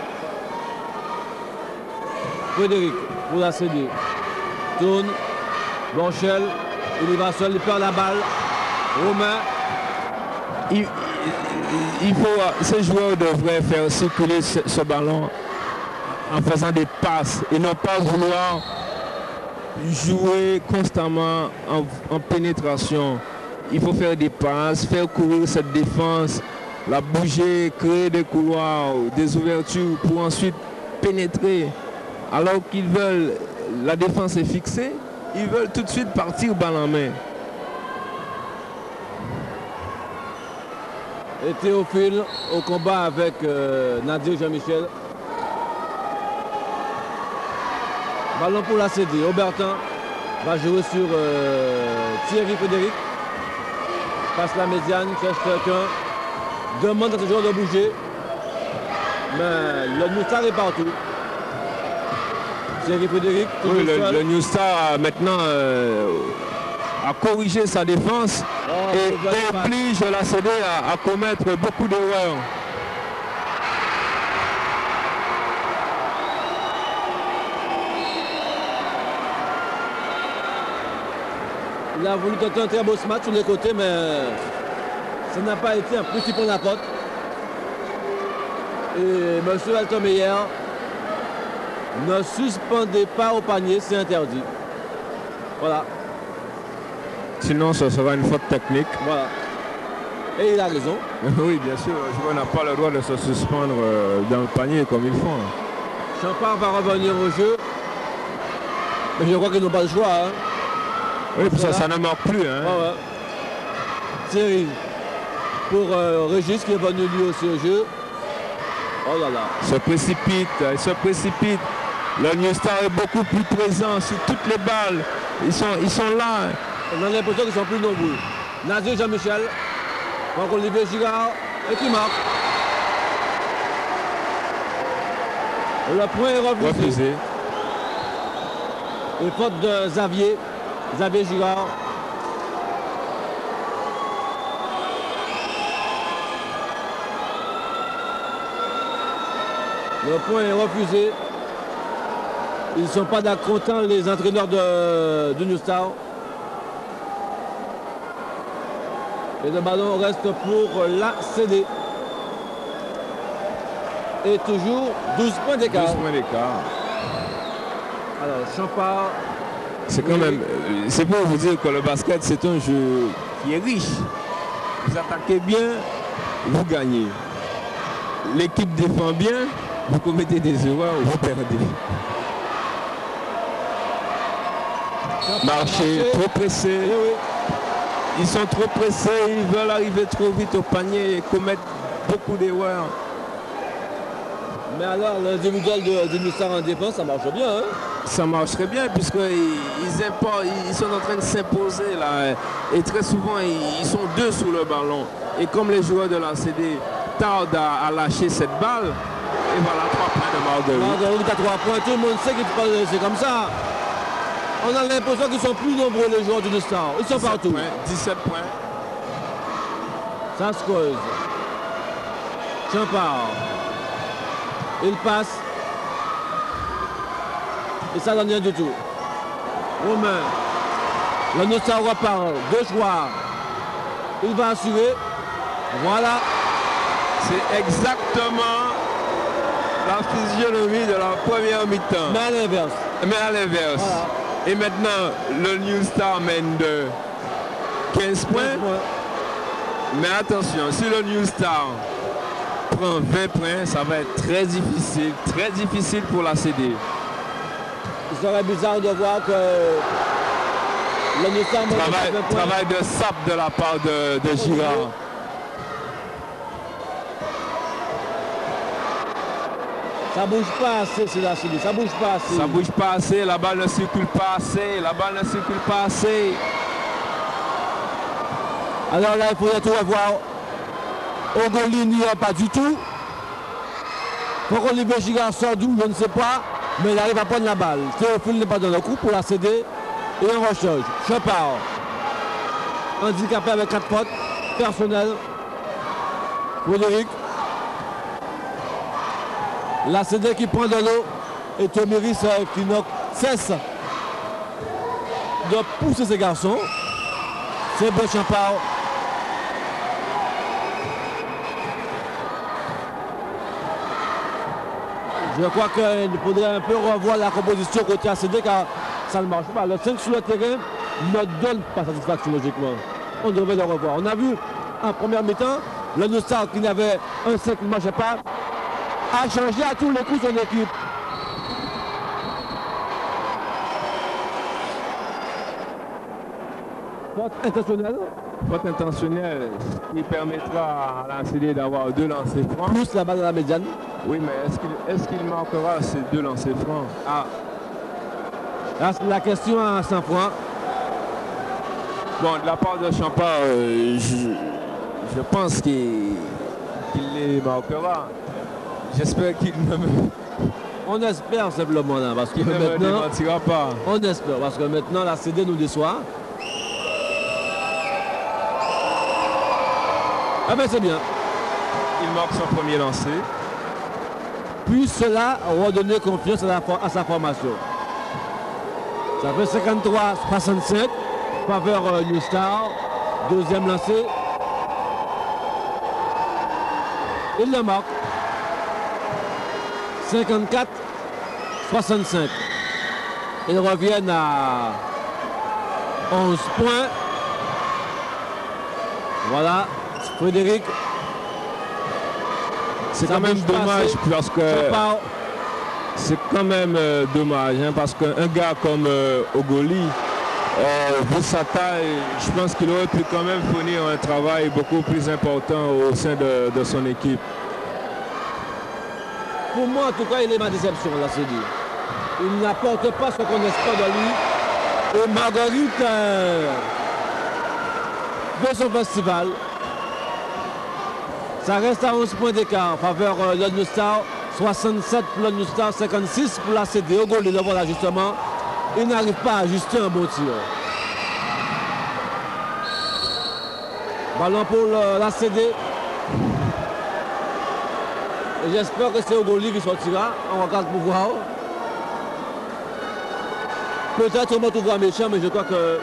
Frédéric pour la C D. Tourne. Borchel. Il y va seul, il perd la balle. Romain. Il, il faut, ces joueurs devraient faire circuler ce, ce ballon en faisant des passes et non pas vouloir jouer constamment en, en pénétration. Il faut faire des passes, faire courir cette défense, la bouger, créer des couloirs, des ouvertures pour ensuite pénétrer. Alors qu'ils veulent, la défense est fixée, ils veulent tout de suite partir balle en main. Et Théophile au combat avec euh, Nadir Jean-Michel. Ballon pour la C D. Aubertin. va jouer sur euh, Thierry Frédéric. Passe la médiane, cherche quelqu'un. Demande à ce joueur de bouger. Mais le New Star est partout. Thierry Frédéric. Oui, le, le New Star maintenant euh, a corrigé sa défense oh, et oblige la C D à, à commettre beaucoup d'erreurs. Il a voulu tenter un très beau match sur les côtés, mais ça n'a pas été un petit pour la pote. Et M. Altomeyer ne suspendez pas au panier, c'est interdit. Voilà. Sinon, ce sera une faute technique. Voilà. Et il a raison. Oui, bien sûr, le joueur n'a pas le droit de se suspendre dans le panier comme ils font. Champard va revenir au jeu. Mais je crois qu'ils n'ont pas le choix. Hein. Oui, puis ça, ça ne marque plus. Hein. Ouais, ouais. Thierry pour euh, Régis qui est venu lui aussi au jeu. Oh là là. Se précipite, il se précipite. Le New Star est beaucoup plus présent sur toutes les balles. Ils sont, ils sont là. On a l'impression qu'ils sont plus nombreux. Nazir Jean-Michel, donc Olivier Girard, et qui marque. Le point est refusé. refusé. Et faute de Xavier, Xavier Girard. Le point est refusé. Ils ne sont pas contents, les entraîneurs de, de New Star. Et le ballon reste pour la C D. Et toujours douze points d'écart. douze points d'écart. Alors, Champard. C'est quand même. C'est pour vous dire que le basket, c'est un jeu qui est riche. Vous attaquez bien, vous gagnez. L'équipe défend bien, vous commettez des erreurs, vous perdez. Marché, trop pressé. Oui, oui. Ils sont trop pressés, ils veulent arriver trop vite au panier et commettre beaucoup d'erreurs. Mais alors, l'individuel de, de New Star en défense, ça marche bien. Hein? Ça marcherait bien puisqu'ils ils, ils sont en train de s'imposer là. Et très souvent, ils, ils sont deux sur le ballon. Et comme les joueurs de la C D tardent à, à lâcher cette balle, et voilà, trois points de Marguerite. Marguerite à trois points, tout le monde sait qu'il faut pas le laisser comme ça. On a l'impression qu'ils sont plus nombreux les joueurs de New Star. Ils sont partout. Points, dix-sept points. Ça se cause. Champard. Il passe. Et ça donne rien du tout. Romain. Le New Star repart. Deux choix. Il va assurer. Voilà. C'est exactement la physionomie de la première mi-temps. Mais à l'inverse. Mais à l'inverse. Voilà. Et maintenant, le New Star mène de quinze points. Mais attention, si le New Star prend vingt points, ça va être très difficile, très difficile pour la C D. Il serait bizarre de voir que le New Star mène travail, vingt points. Travail de sape de la part de, de Girard. Ça bouge pas assez, c'est la C D. Ça bouge pas assez. Ça bouge pas assez, la balle ne circule pas assez, la balle ne circule pas assez. Alors là, il faudrait tout revoir. Ogolini, pas du tout. Pour Olivier Girard sort d'où, je ne sais pas. Mais il arrive à prendre la balle. Théophile n'est pas dans le coup pour la C D. Et un recharge. Champard. Handicapé avec quatre fautes. Personnel. Frédéric. La C D qui prend de l'eau. Et Tomiris euh, qui ne cesse de pousser ses garçons. C'est bon Champard. Je crois qu'il faudrait un peu revoir la composition côté A C D car ça ne marche pas. Le cinq sur le terrain ne donne pas satisfaction logiquement. On devrait le revoir. On a vu en première mi-temps, le New Star qui n'avait un cinq qui ne marchait pas, a changé à tous les coups son équipe. Faute intentionnelle. Faute intentionnelle qui permettra à la C D d'avoir deux lancers francs. Plus la balle dans la médiane. Oui, mais est-ce qu'il est-ce qu'il marquera ces deux lancers francs? Ah. Là, la question à cent francs. Bon, de la part de Champa, euh, je, je pense qu'il qu'il les marquera. J'espère qu'il ne me... On espère simplement là, parce que il ne me maintenant, démentira pas. on espère, parce que maintenant la C D nous déçoit. Ah ben c'est bien. Il marque son premier lancé. Puis cela redonner confiance à, la, à sa formation. Ça fait cinquante-trois soixante-cinq, faveur euh, New Star, deuxième lancé. Il le marque. cinquante-quatre soixante-cinq. Ils reviennent à onze points. Voilà, Frédéric. C'est quand même dommage parce que c'est quand même euh, dommage hein, parce qu'un gars comme euh, Ogoli, euh, vu sa taille, je pense qu'il aurait pu quand même fournir un travail beaucoup plus important au sein de, de son équipe. Pour moi, en tout cas, il est ma déception, là, c'est dit. Il n'apporte pas ce qu'on espère de lui. Et Marguerite euh, fait son festival. Ça reste à onze points d'écart en faveur de euh, New Star. soixante-sept pour le New Star, cinquante-six pour la C D. Au goal, il le voit l'ajustement. Il n'arrive pas à ajuster un bon tir. Ballon pour le, la C D. J'espère que c'est Ogoli qui sortira. On regarde pour voir. Peut-être on va trouver un méchant, mais je crois que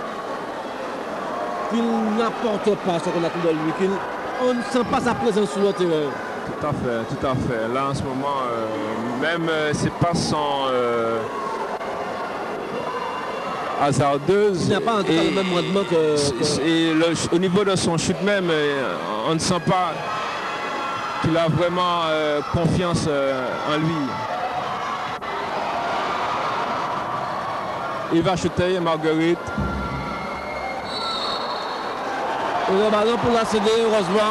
qu'il n'apporte pas ce qu'on attend de lui. Qu'il, on ne sent pas sa présence sur le terrain. Tout à fait, tout à fait. Là en ce moment, euh, même euh, c'est pas sans euh, hasardeuse. Il n'a pas en tout cas le même rendement que. que... Et le, au niveau de son chute même, on ne sent pas qu'il a vraiment euh, confiance euh, en lui. Il va chuter Marguerite. Et le ballon pour la C D, heureusement.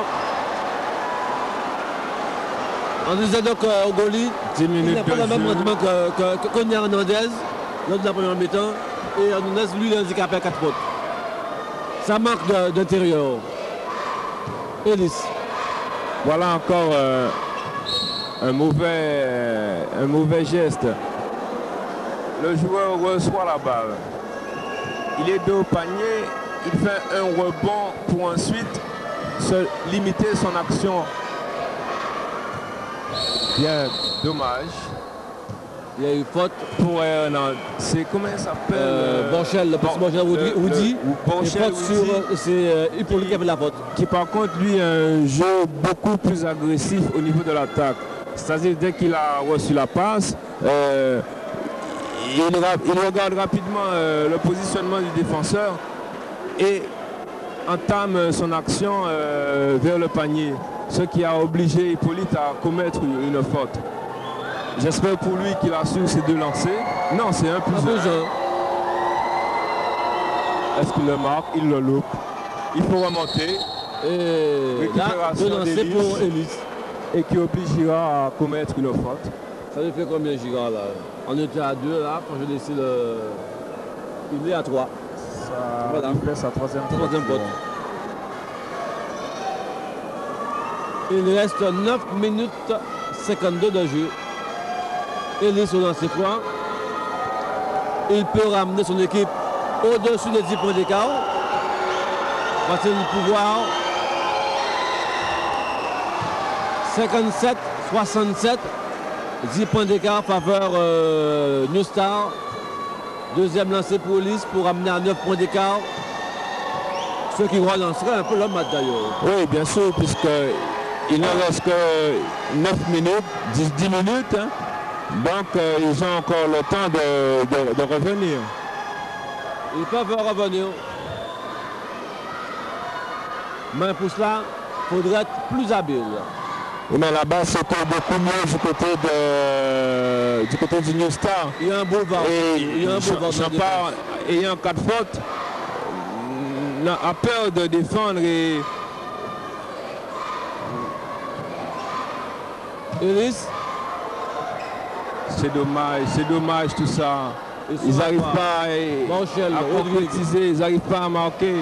On disait donc euh, Ogoli, il n'a pas le même rendement que, que, que Konya Hernandez lors de la première mi-temps. Et Hernandez, lui, il est handicapé à quatre fautes. Ça manque d'intérieur. Ellis. Voilà encore euh, un, mauvais, euh, un mauvais geste. Le joueur reçoit la balle. Il est dos au panier. Il fait un rebond pour ensuite se limiter son action. Bien, dommage. Il y a eu faute pour euh, non, c'est comment il s'appelle euh, Bonchel, le petit Bonchel Woody. Bonchel c'est euh, Hippolyte qui avait la faute. Qui par contre lui a un jeu beaucoup plus agressif au niveau de l'attaque. C'est-à-dire dès qu'il a reçu la passe, euh, il, il regarde rapidement euh, le positionnement du défenseur et entame son action euh, vers le panier. Ce qui a obligé Hippolyte à commettre une, une faute. J'espère pour lui qu'il a su ces deux lancers. Non, c'est un plus un. Est-ce qu'il le marque? Il le loupe. Il faut remonter. Et récupération là, deux pour Ellis. Et qui obligera à commettre une faute. Ça lui fait combien Giga là? On était à deux là, quand je laissé le... Il est à trois. Ça voilà. Lui fait sa troisième, troisième faute. Il reste neuf minutes cinquante-deux de jeu. Ellis au lancer franc. Il peut ramener son équipe au-dessus des dix points d'écart. Va-t-il pouvoir? cinquante-sept soixante-sept. dix points d'écart en faveur euh, New Star. Deuxième lancé pour Ellis pour ramener à neuf points d'écart. Ce qui relancerait un peu le match d'ailleurs. Oui, bien sûr, puisqu'il ne reste que neuf minutes, dix, dix minutes. Hein. Donc, euh, ils ont encore le temps de, de, de revenir. Ils peuvent revenir. Mais pour cela, il faudrait être plus habile. Oui, mais là-bas, c'était beaucoup mieux du côté, de, du côté du New Star. Il y a un boulevard. Et il y a un boulevard. Champa, ayant quatre fautes, a peur de défendre et... Ellis. C'est dommage, c'est dommage tout ça. Ils n'arrivent pas à, Borchel, à concrétiser, ils n'arrivent pas à marquer.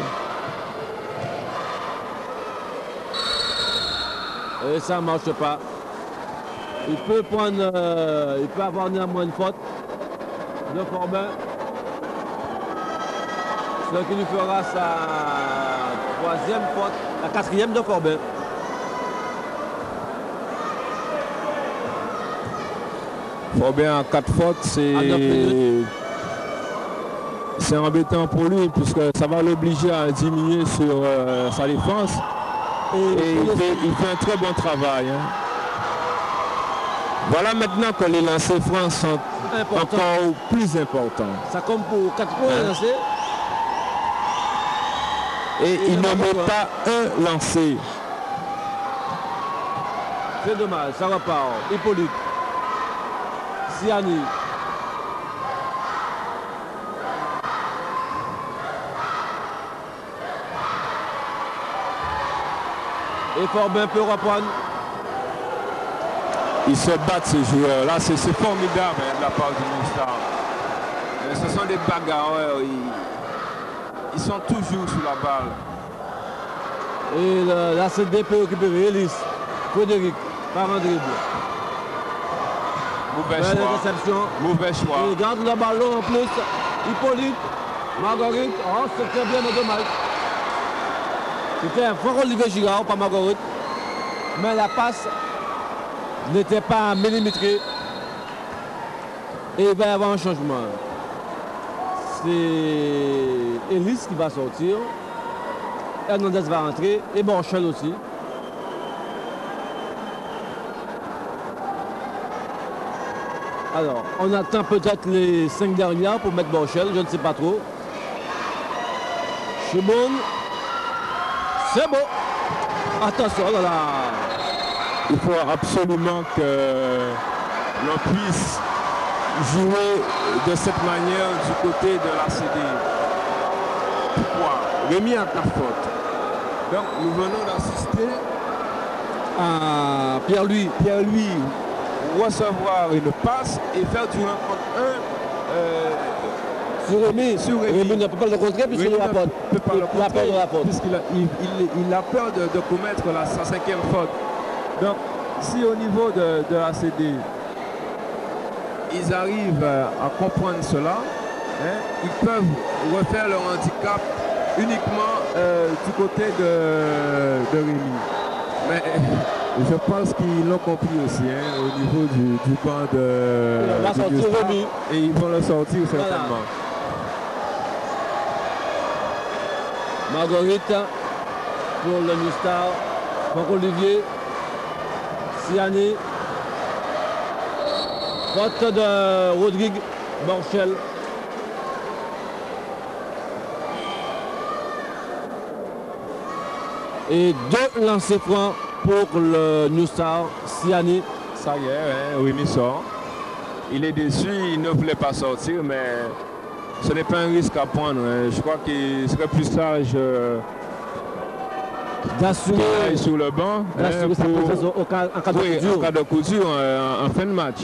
Et ça ne marche pas. Il peut prendre, euh, il peut avoir néanmoins une faute de Forbin. Ce qui lui fera sa troisième faute, la quatrième de Forbin. Forbin a quatre fautes, c'est c'est embêtant pour lui puisque ça va l'obliger à diminuer sur euh, sa défense. Et, et il, fait, il fait un très bon travail. Hein. Voilà maintenant que les lancers francs sont important. Encore plus importants. Ça compte pour quatre points hein? lancés. Et, et il ne met pas un lancé. C'est dommage, ça repart. Hippolyte. Siani. Et Forbin peut reprendre. Ils se battent ces joueurs-là, c'est formidable hein, de la part du New Star. Mais ce sont des bagarreurs, ils, ils sont toujours sous la balle. Et le, la C D peut récupérer Ellis, Frédéric, par un dribble. Mauvais choix. Réception. Mauvais choix. Il garde le ballon en plus. Hippolyte, Marguerite, oh c'est très bien, mais dommage. C'était un fort Olivier Girard, pas Marguerite. Mais la passe n'était pas millimétrée. Et il va y avoir un changement. C'est Ellis qui va sortir. Hernandez va rentrer. Et Borchel aussi. Alors, on attend peut-être les cinq dernières pour mettre Borchel, je ne sais pas trop. Chibon. C'est beau. Attention, là, là. Il faut absolument que l'on puisse jouer de cette manière du côté de l'A C D. Pourquoi? Rémi a quatre fautes. Donc nous venons d'assister à Pierre-Louis. Pierre-Louis recevoir une passe et faire du un contre un. Euh, Sur Rémi, sur Rémi. Rémi ne peut pas le contrer puisqu'il a peur. Ne peut pas le contrer puisqu'il a, il, il, il a peur de, de commettre la, sa cinquième faute. Donc, si au niveau de, de l'A C D, ils arrivent à comprendre cela, hein, ils peuvent refaire leur handicap uniquement euh, du côté de, de Rémi. Mais je pense qu'ils l'ont compris aussi hein, au niveau du, du banc de il va sortir Rémi. Et ils vont le sortir certainement. Voilà. Marguerite pour le New Star, Franck-Olivier, Siani, faute de Rodrigue, Borchel. Et deux lancers francs pour le New Star, Siani. Ça y est, hein, Rémi sort. Il est déçu, il ne voulait pas sortir, mais ce n'est pas un risque à prendre. Hein. Je crois qu'il serait plus sage euh, d'assurer sur le banc hein, sa présence au cas, en cas de oui, coup dur. En cas de coup dur, en, en fin de match.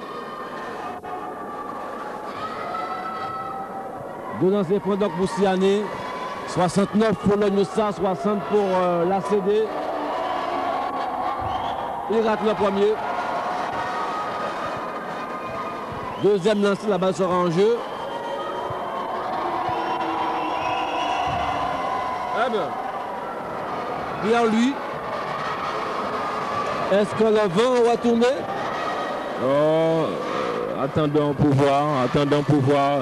Deux lancers francs donc pour Siani. soixante-neuf pour le New Star, soixante pour euh, l'A C D. Il rate le premier. Deuxième lancé, la balle sera en jeu. Eh bien, Pierre lui. Est-ce que le vent va tourner? Oh, euh, attendons pour voir, attendons pour voir.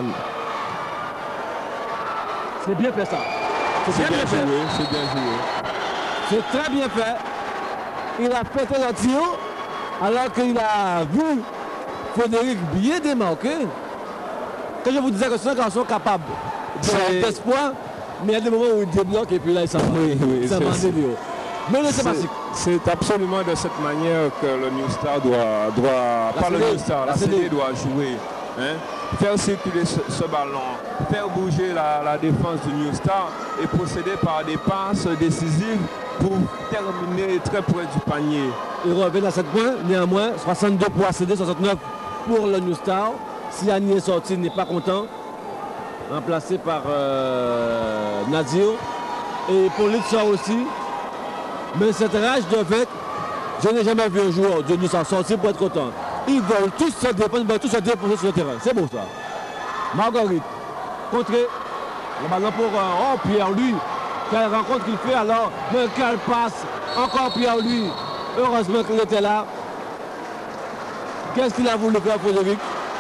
C'est bien fait ça. C'est bien, bien joué, c'est bien joué. C'est très bien fait. Il a pété le tir alors qu'il a vu Frédéric bien démarqué. Quand je vous disais que c'est un garçon capable d'espoir, mais il y a des moments où il débloque et puis là il s'en va. Oui, oui, mais c'est pas c'est absolument de cette manière que le New Star doit, doit pas le New Star, la C D doit jouer. Hein? Faire circuler ce, ce ballon, faire bouger la, la défense du New Star et procéder par des passes décisives pour terminer très près du panier. Il revient à sept points, néanmoins, soixante-deux pour A C D, soixante-neuf pour le New Star. Siani est sorti, n'est pas content. Remplacé par euh, Nadir. Et Pauline sort aussi. Mais cette rage de vaincre, je n'ai jamais vu un joueur de nous s'en sortir pour être content. Ils veulent tous se défendre, ils veulent tous se défoncer sur le terrain. C'est beau ça. Marguerite, contré. Le ballon pour euh, oh, Pierre-Louis. Quelle rencontre qu'il fait alors. Mais quelle passe. Encore Pierre-Louis. Heureusement qu'il était là. Qu'est-ce qu'il a voulu faire, Frédéric?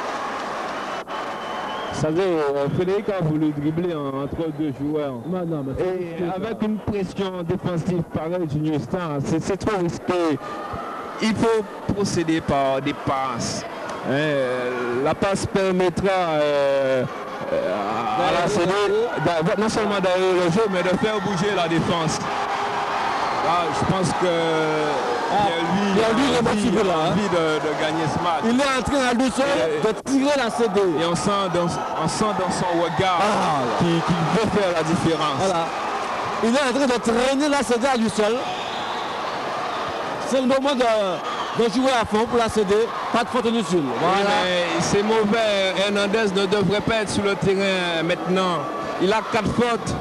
Vous savez, Frédéric a voulu dribbler entre deux joueurs. Non, non, mais et avec une pression défensive pareille du New Star, c'est trop risqué. Il faut procéder par des passes. Hein, la passe permettra euh, euh, à la C D non seulement d'aller le jeu, mais de faire bouger la défense. Là, je pense que ah, lui, il a lui, envie, motivé, là, envie de, de gagner ce match. Il est en train à lui seul de tirer la C D. Et on sent dans, on sent dans son regard ah, qu'il qu veut faire la différence. Voilà. Il est en train de traîner la C D à lui seul. C'est le moment de, de jouer à fond pour la C D. Pas de faute inutile. Voilà. Oui, c'est mauvais. Hernandez ne devrait pas être sur le terrain maintenant. Il a quatre fautes.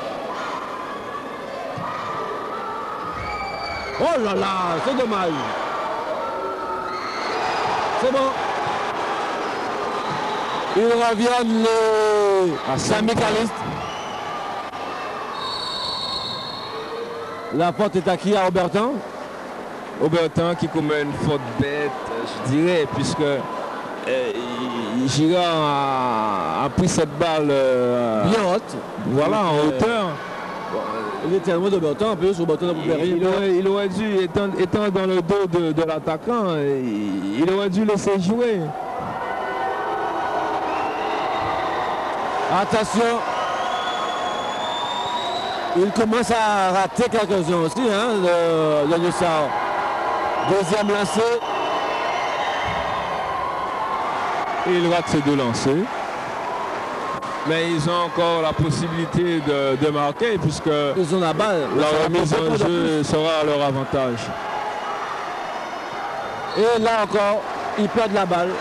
Oh là là, c'est dommage. C'est bon. Ils reviennent les ah, syndicalistes. La faute est à qui? À Aubertin? Aubertin qui commet une faute bête, je dirais, puisque euh, Girard a, a pris cette balle euh, bien haute. Voilà, en euh, hauteur. Il était loin d'Aubertin, en plus, Aubertin n'a pas il, il, aurait, il aurait dû, étant, étant dans le dos de, de l'attaquant, il, il aurait dû laisser jouer. Attention. Il commence à rater quelques-uns aussi, hein, le, le Nussar. Deuxième lancé. Et il rate ses deux lancers. Mais ils ont encore la possibilité de, de marquer puisque ils ont la balle. La remise en jeu sera à leur avantage. Et là encore, ils perdent la balle.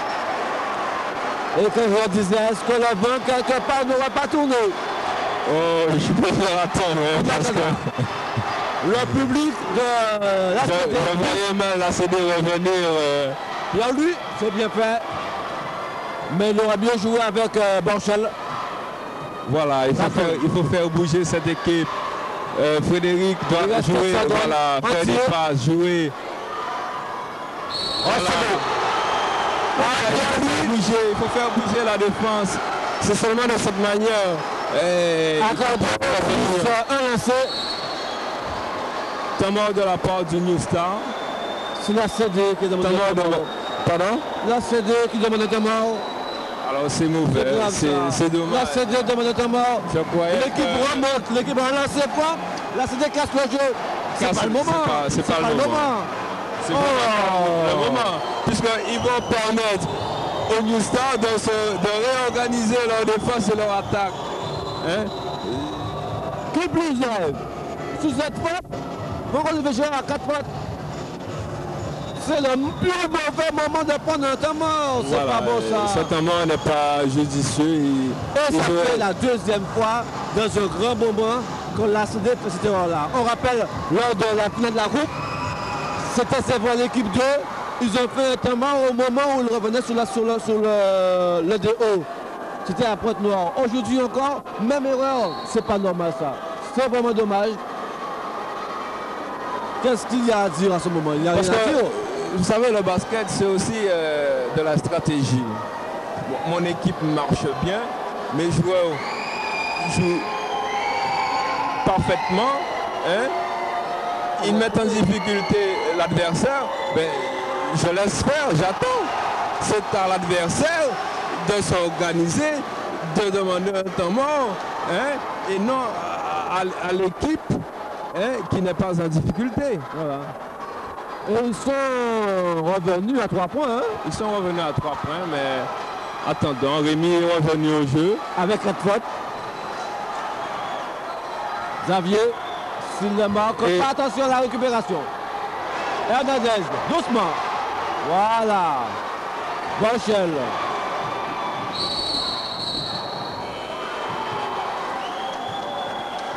Et quand je disais, est-ce que le vent quelque part n'aura pas tourné? Oh, je préfère attendre. Hein, parce que... Le public de la C D. Je voyais mal la C D revenir. Euh... Bien lui, c'est bien fait. Mais il aurait bien joué avec euh, Borchel. Voilà, il faut, faire, il faut faire bouger cette équipe. Euh, Frédéric doit jouer, voilà, faire entier. Des passes, jouer. Voilà. Oh, ah, il, faut bouger, il faut faire bouger la défense. C'est seulement de cette manière. Et encore un lancé. Temps mort de la part du New Star. C'est la C D qui demande un temps mort. Pardon? La C D qui demande un temps mort. Alors c'est mauvais, c'est dommage. La C D demande un temps mort. L'équipe que... remonte, l'équipe a lancé pas. La C D casse le jeu. C'est pas le moment. C'est pas, pas, pas le moment. C'est oh. pas le moment. Puisqu'ils vont permettre au New Star de, se, de réorganiser leur défense et leur attaque. Hein? Qui plus lève sous cette faute, pourquoi on devait jouer à quatre fautes? C'est le plus mauvais moment de prendre un temps mort. C'est voilà, pas beau ça. Ce temps mort n'est pas judicieux. Il, et ça fait la deuxième fois dans un grand moment que la C D fait cette erreur-là. On rappelle, lors de la finale de la Coupe, c'était c'est vrai l'équipe deux. Ils ont fait un temps mort au moment où ils revenaient sur, la, sur, le, sur le, le D O. C'était à Pointe-Noire. Aujourd'hui encore, même erreur. C'est pas normal ça. C'est vraiment dommage. Qu'est-ce qu'il y a à dire à ce moment? Il y a Parce rien à dire. Vous savez, le basket, c'est aussi euh, de la stratégie. Bon, mon équipe marche bien, mes joueurs jouent parfaitement. Hein? Ils mettent en difficulté l'adversaire. Ben, je laisse faire, j'attends. C'est à l'adversaire de s'organiser, de demander un temps mort, hein? Et non à, à, à l'équipe hein, qui n'est pas en difficulté. Voilà. Et ils sont revenus à trois points. Hein? Ils sont revenus à trois points, mais attendons, Rémi est revenu au jeu. Avec cette faute. Xavier, s'il le marque, et... pas attention à la récupération. Hernandez, doucement. Voilà. Borchel.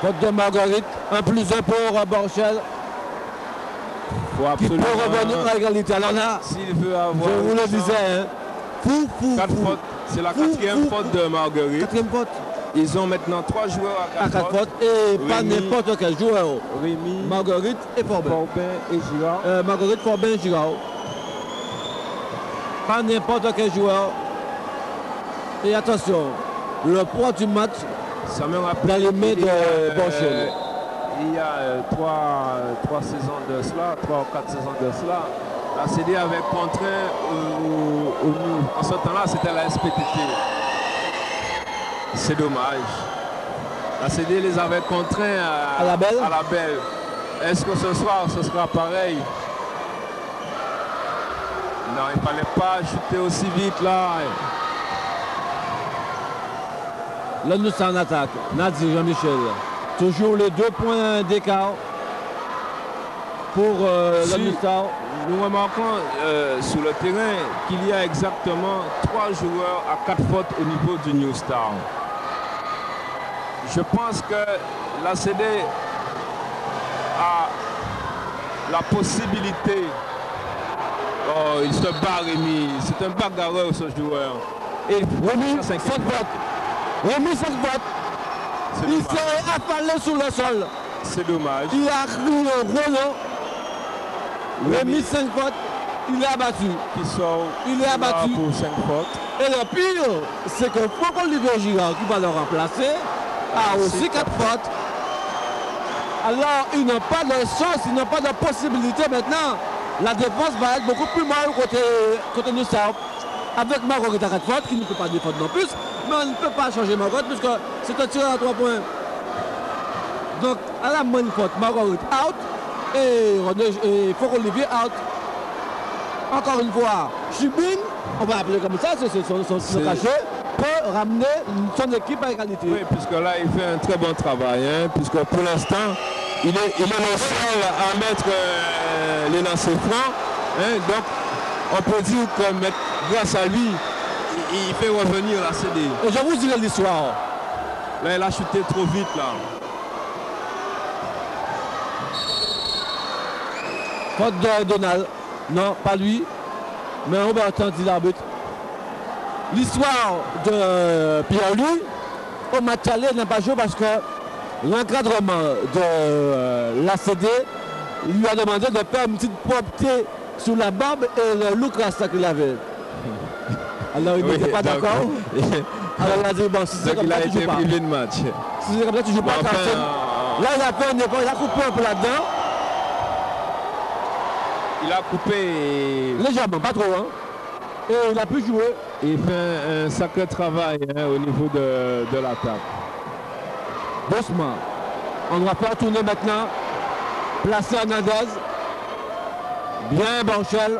Faute de Marguerite, un plus un pour Borchel. Faut absolument. Qui peut revenir à l'égalité. Alors là, s'il veut avoir. Je vous le disais, hein. Fou, fou, fou. C'est la fou, quatrième fou, faute fou. de Marguerite. Quatrième faute. Ils ont maintenant trois joueurs à quatre, à quatre fautes. Et pas Rémi, n'importe quel joueur. Rémi, Marguerite et Forbin. Forbin et Girard. Euh, Marguerite, Forbin et Girard. Pas n'importe quel joueur. Et attention, le poids du match ça me rappelle dans les mains de euh, Borchel. Il y a euh, trois, euh, trois saisons de cela, trois ou quatre saisons de cela, la C D avait contraint au, au, au, en ce temps-là, c'était la S P T T. C'est dommage. La C D les avait contraints à, à la belle. À la belle. Est-ce que ce soir, ce sera pareil? Non, il ne fallait pas chuter aussi vite là. Là, nous sommes en attaque. Nadi, Jean-Michel. Toujours les deux points d'écart pour euh, si, le Mustard. Nous remarquons euh, sur le terrain qu'il y a exactement trois joueurs à quatre fautes au niveau du New Star. Je pense que la C D a la possibilité. Oh, il se bat, Rémi. C'est un bagarreur, ce joueur. Et Rémi, cinq fautes. Rémi, cinq fautes. Il s'est affalé sur le sol. C'est dommage. Il a crié Roland. Rémi, cinq fautes. Il est abattu. Qui sort. Il est abattu. Pour cinq fautes. Et le pire, c'est que Foucault-Olivier Girard, qui va le remplacer, a aussi quatre fautes. Alors, ils n'ont pas de chance, ils n'ont pas de possibilité maintenant. La défense va être beaucoup plus mal côté, côté New South. Avec Marguerite à quatre fautes, qui ne peut pas défendre non plus. Mais on ne peut pas changer Marguerite, puisque c'est un tireur à trois points. Donc, à la moindre faute, Marguerite out. Et, et Foucault-Olivier out. Encore une fois, Chibine, on va appeler comme ça, c'est son, son, son cachet, peut ramener son équipe à égalité. Oui, puisque là, il fait un très bon travail, hein, puisque pour l'instant, il est, il est le seul à mettre euh, les lancers francs. Hein, donc, on peut dire que grâce à lui, il, il fait revenir la C D. Et je vous dirai l'histoire. Là, il a chuté trop vite, là. Faute de Donald. Non, pas lui. Mais Robertin dit l'arbitre. L'histoire de Pierre-Louis, au match aller, n'a pas joué parce que l'encadrement de euh, l'A C D lui a demandé de faire une petite propreté sur la barbe et le look rasta qu'il avait. Alors il oui, n'était pas d'accord. Alors il a dit, bon, si c'est comme ça, tu joues pas. Il a été privé de match. Si c'est comme ça, tu joues pas. Enfin, euh... Là, il a fait un effort, il a coupé un peu là-dedans. Il a coupé. Légèrement, pas trop, hein. Et il a pu jouer. Il fait un, un sacré travail hein, au niveau de, de l'attaque. Doucement. On va faire tourner maintenant. Placer Hernandez. Bien Borchel.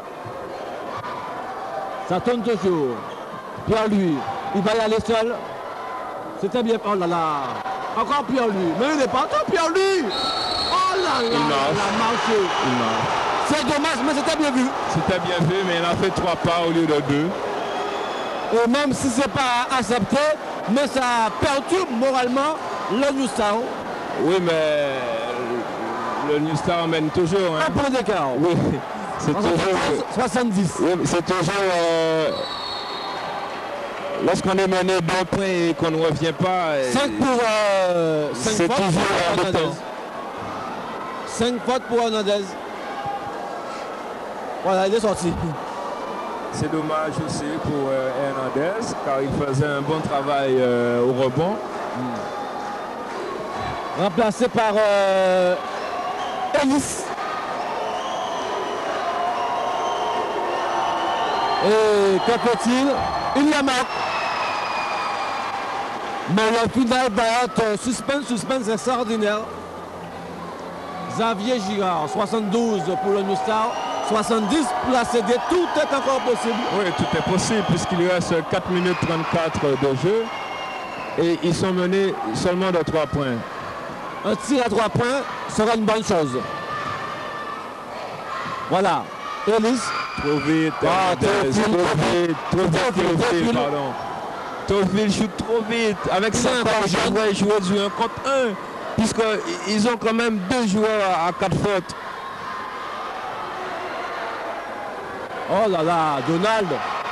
Ça tourne toujours. Pierre-Louis. Il va y aller seul. C'était bien. Oh là là. Encore Pierre-Louis. Mais il n'est pas encore Pierre-Louis. Oh là là. Il a marché. Il marche. C'est dommage, mais c'était bien vu. C'était bien vu, mais il a fait trois pas au lieu de deux. Et même si ce n'est pas accepté, mais ça perturbe moralement le New Star. Oui, mais le New Star mène toujours. Hein. Un point d'écart. Oui, c'est toujours. soixante-dix. Oui, c'est toujours. Euh, Lorsqu'on est mené d'un point et qu'on ne revient pas. cinq pour. Euh, c'est toujours Hernandez. cinq fautes pour Hernandez. Voilà, il est sorti. C'est dommage aussi pour euh, Hernandez, car il faisait un bon travail euh, au rebond. Mm. Remplacé par euh, Ellis. Et que fait-il? Il la marque. Mais le final va être suspense, suspense extraordinaire. Xavier Girard, soixante-douze pour le New Star. soixante-dix pour la C D, tout est encore possible. Oui, tout est possible puisqu'il reste quatre minutes trente-quatre de jeu et ils sont menés seulement de trois points. Un tir à trois points sera une bonne chose. Voilà. Ellis. Trop vite, ah, trop vite, trop vite, trop vite, pardon. Tocqueville joue trop vite. Avec ça, il jouait du un contre un. puisqu'ils ont quand même deux joueurs à quatre fautes. Oh là là, Donald.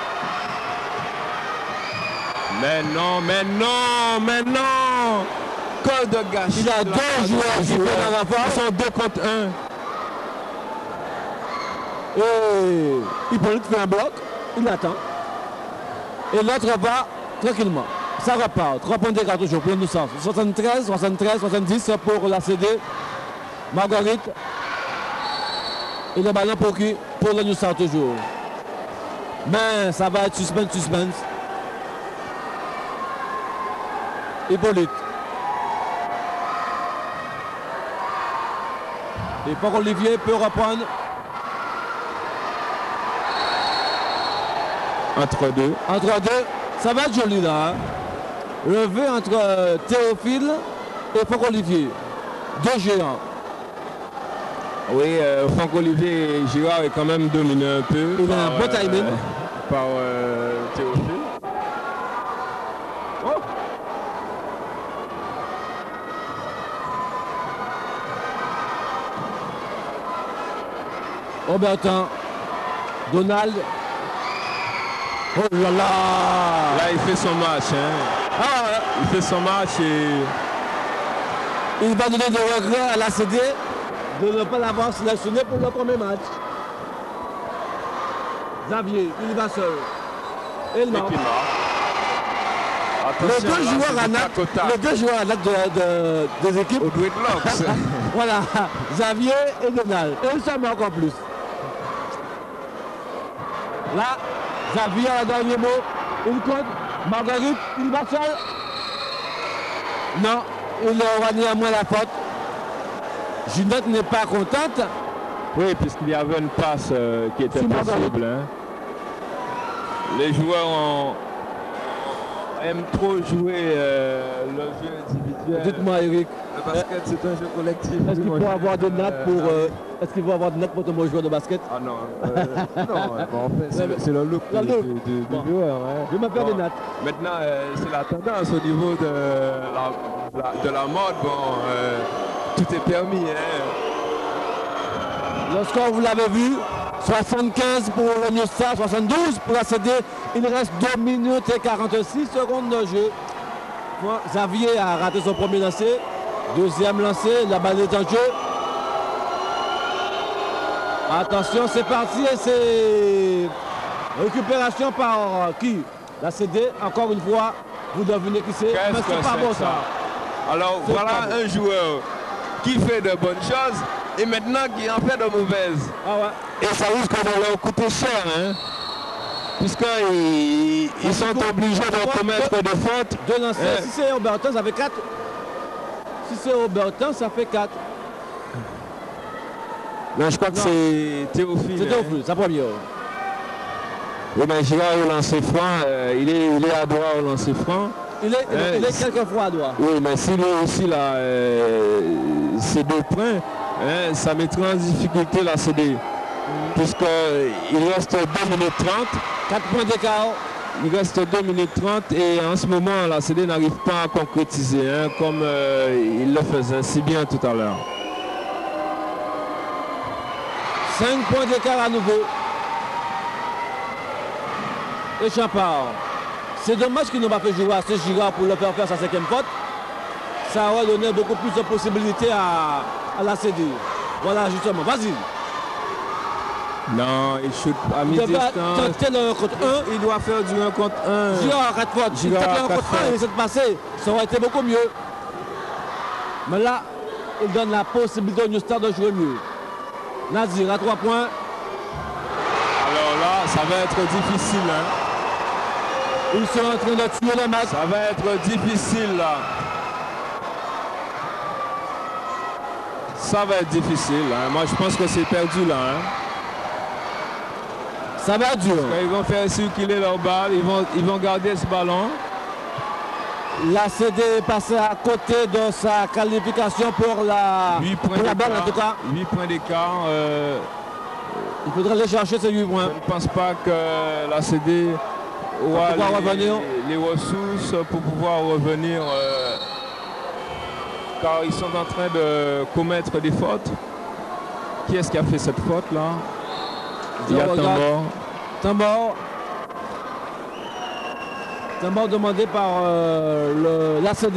Mais non, mais non, mais non. Col de gâchis. Il a deux joueurs qui font dans la Ils sont deux contre un. Et il peut fait un bloc, il attend. Et l'autre va tranquillement. Ça repart. Trois points d'écart toujours pour nous sens. soixante-treize, soixante-treize, soixante-dix pour la C D. Marguerite. Et le ballon pour qui? Pour le New South toujours. Mais ça va être suspense, suspense. Hippolyte. Et pour Olivier peut reprendre. Entre deux. Entre deux. Ça va être joli là. Hein? Levé entre euh, Théophile et Franck-Olivier. Deux géants. Oui, euh, Franck-Olivier Girard est quand même dominé un peu. Il a un bon timing. Euh, par euh, Théophile. Oh. Aubertin. Donald. Oh là là. Là, il fait son match. Hein. Ah, il fait son match et... Il va donner des regrets à la C D de ne pas l'avoir sélectionné pour le premier match. Xavier, il va seul. Et il marque. Les deux là, joueurs à Nat, les deux joueurs à Nat de, de, des équipes. Voilà, Xavier et Donald. Et ça marque en plus. Là, Xavier a le dernier mot. Il compte. Marguerite, il va seul. Non, il aura néanmoins la faute. Ginette n'est pas contente. Oui, puisqu'il y avait une passe euh, qui était possible. Hein. Les joueurs ont... aiment trop jouer euh, le jeu individuel. Dites-moi, Eric. Le basket, c'est un jeu collectif. Est-ce qu'il faut avoir des notes pour... Euh, est-ce qu'il faut avoir des notes pour tomber joueur de basket? Ah non. Euh, non, bon, en fait, c'est le look du bon. joueur. Hein. Je vais me faire des notes. Maintenant, euh, c'est la tendance au niveau de la, la, de la mode. Bon, euh, tout est permis. Hein. Le score, vous l'avez vu, soixante-quinze pour le New Star, soixante-douze pour la C D. Il reste deux minutes et quarante-six secondes de jeu. Xavier a raté son premier lancer. Deuxième lancé, la balle est en jeu. Attention, c'est parti et c'est récupération par qui? La C D, encore une fois, vous devinez qui c'est. Mais c'est pas bon ça. Alors voilà un joueur qui fait de bonnes choses et maintenant qui en fait de mauvaises. Ah ouais. Et ça risque de leur coûter cher, hein, puisqu'ils ils sont obligés de commettre des fautes. Deux lancers, eh. Si c'est Aubertin, ça fait quatre. Si c'est Aubertin, ça fait quatre. Non, je crois que c'est Théophile. C'est Théophile, sa première. Oui, mais Girard au lancer franc, euh, il, est, il est à droit au lancer franc. Il est, euh, il est quelquefois à droit. Oui, mais si lui aussi, là, euh, ces deux points, hein, ça mettrait en difficulté la C D. Mmh. Puisqu'il reste deux minutes trente. quatre points d'écart. Il reste deux minutes trente et en ce moment, la C D n'arrive pas à concrétiser, hein, comme euh, il le faisait si bien tout à l'heure. cinq points d'écart à nouveau. Et Champard. C'est dommage qu'ils n'ont pas fait jouer à ce Girard pour le faire faire sa cinquième faute. Ça aurait donné beaucoup plus de possibilités à, à la C D. Voilà, justement. Vas-y. Non, il shoot à mi-distance. Le contre un. Il doit faire du un contre un. Girard à quatre fautes. Girard à quatre contre un, il essaie de passer. Ça aurait été beaucoup mieux. Mais là, il donne la possibilité au New Star de jouer mieux. Nazir à trois points. Alors là, ça va être difficile. Hein. Ils sont en train de tuer le match. Ça va être difficile là. Ça va être difficile. Hein. Moi, je pense que c'est perdu là. Hein. Ça va être dur. Ils vont faire circuler leur balle. Ils vont, ils vont garder ce ballon. La C D est passée à côté de sa qualification pour la, pour la balle en tout cas. huit points d'écart. Euh, Il faudrait aller chercher ces huit points. Je ne pense pas que la C D aura les, revenir. les ressources pour pouvoir revenir euh, car ils sont en train de commettre des fautes. Qui est-ce qui a fait cette faute là? Il y a Tambor. Tambor. Tambor demandé par euh, l'A C D.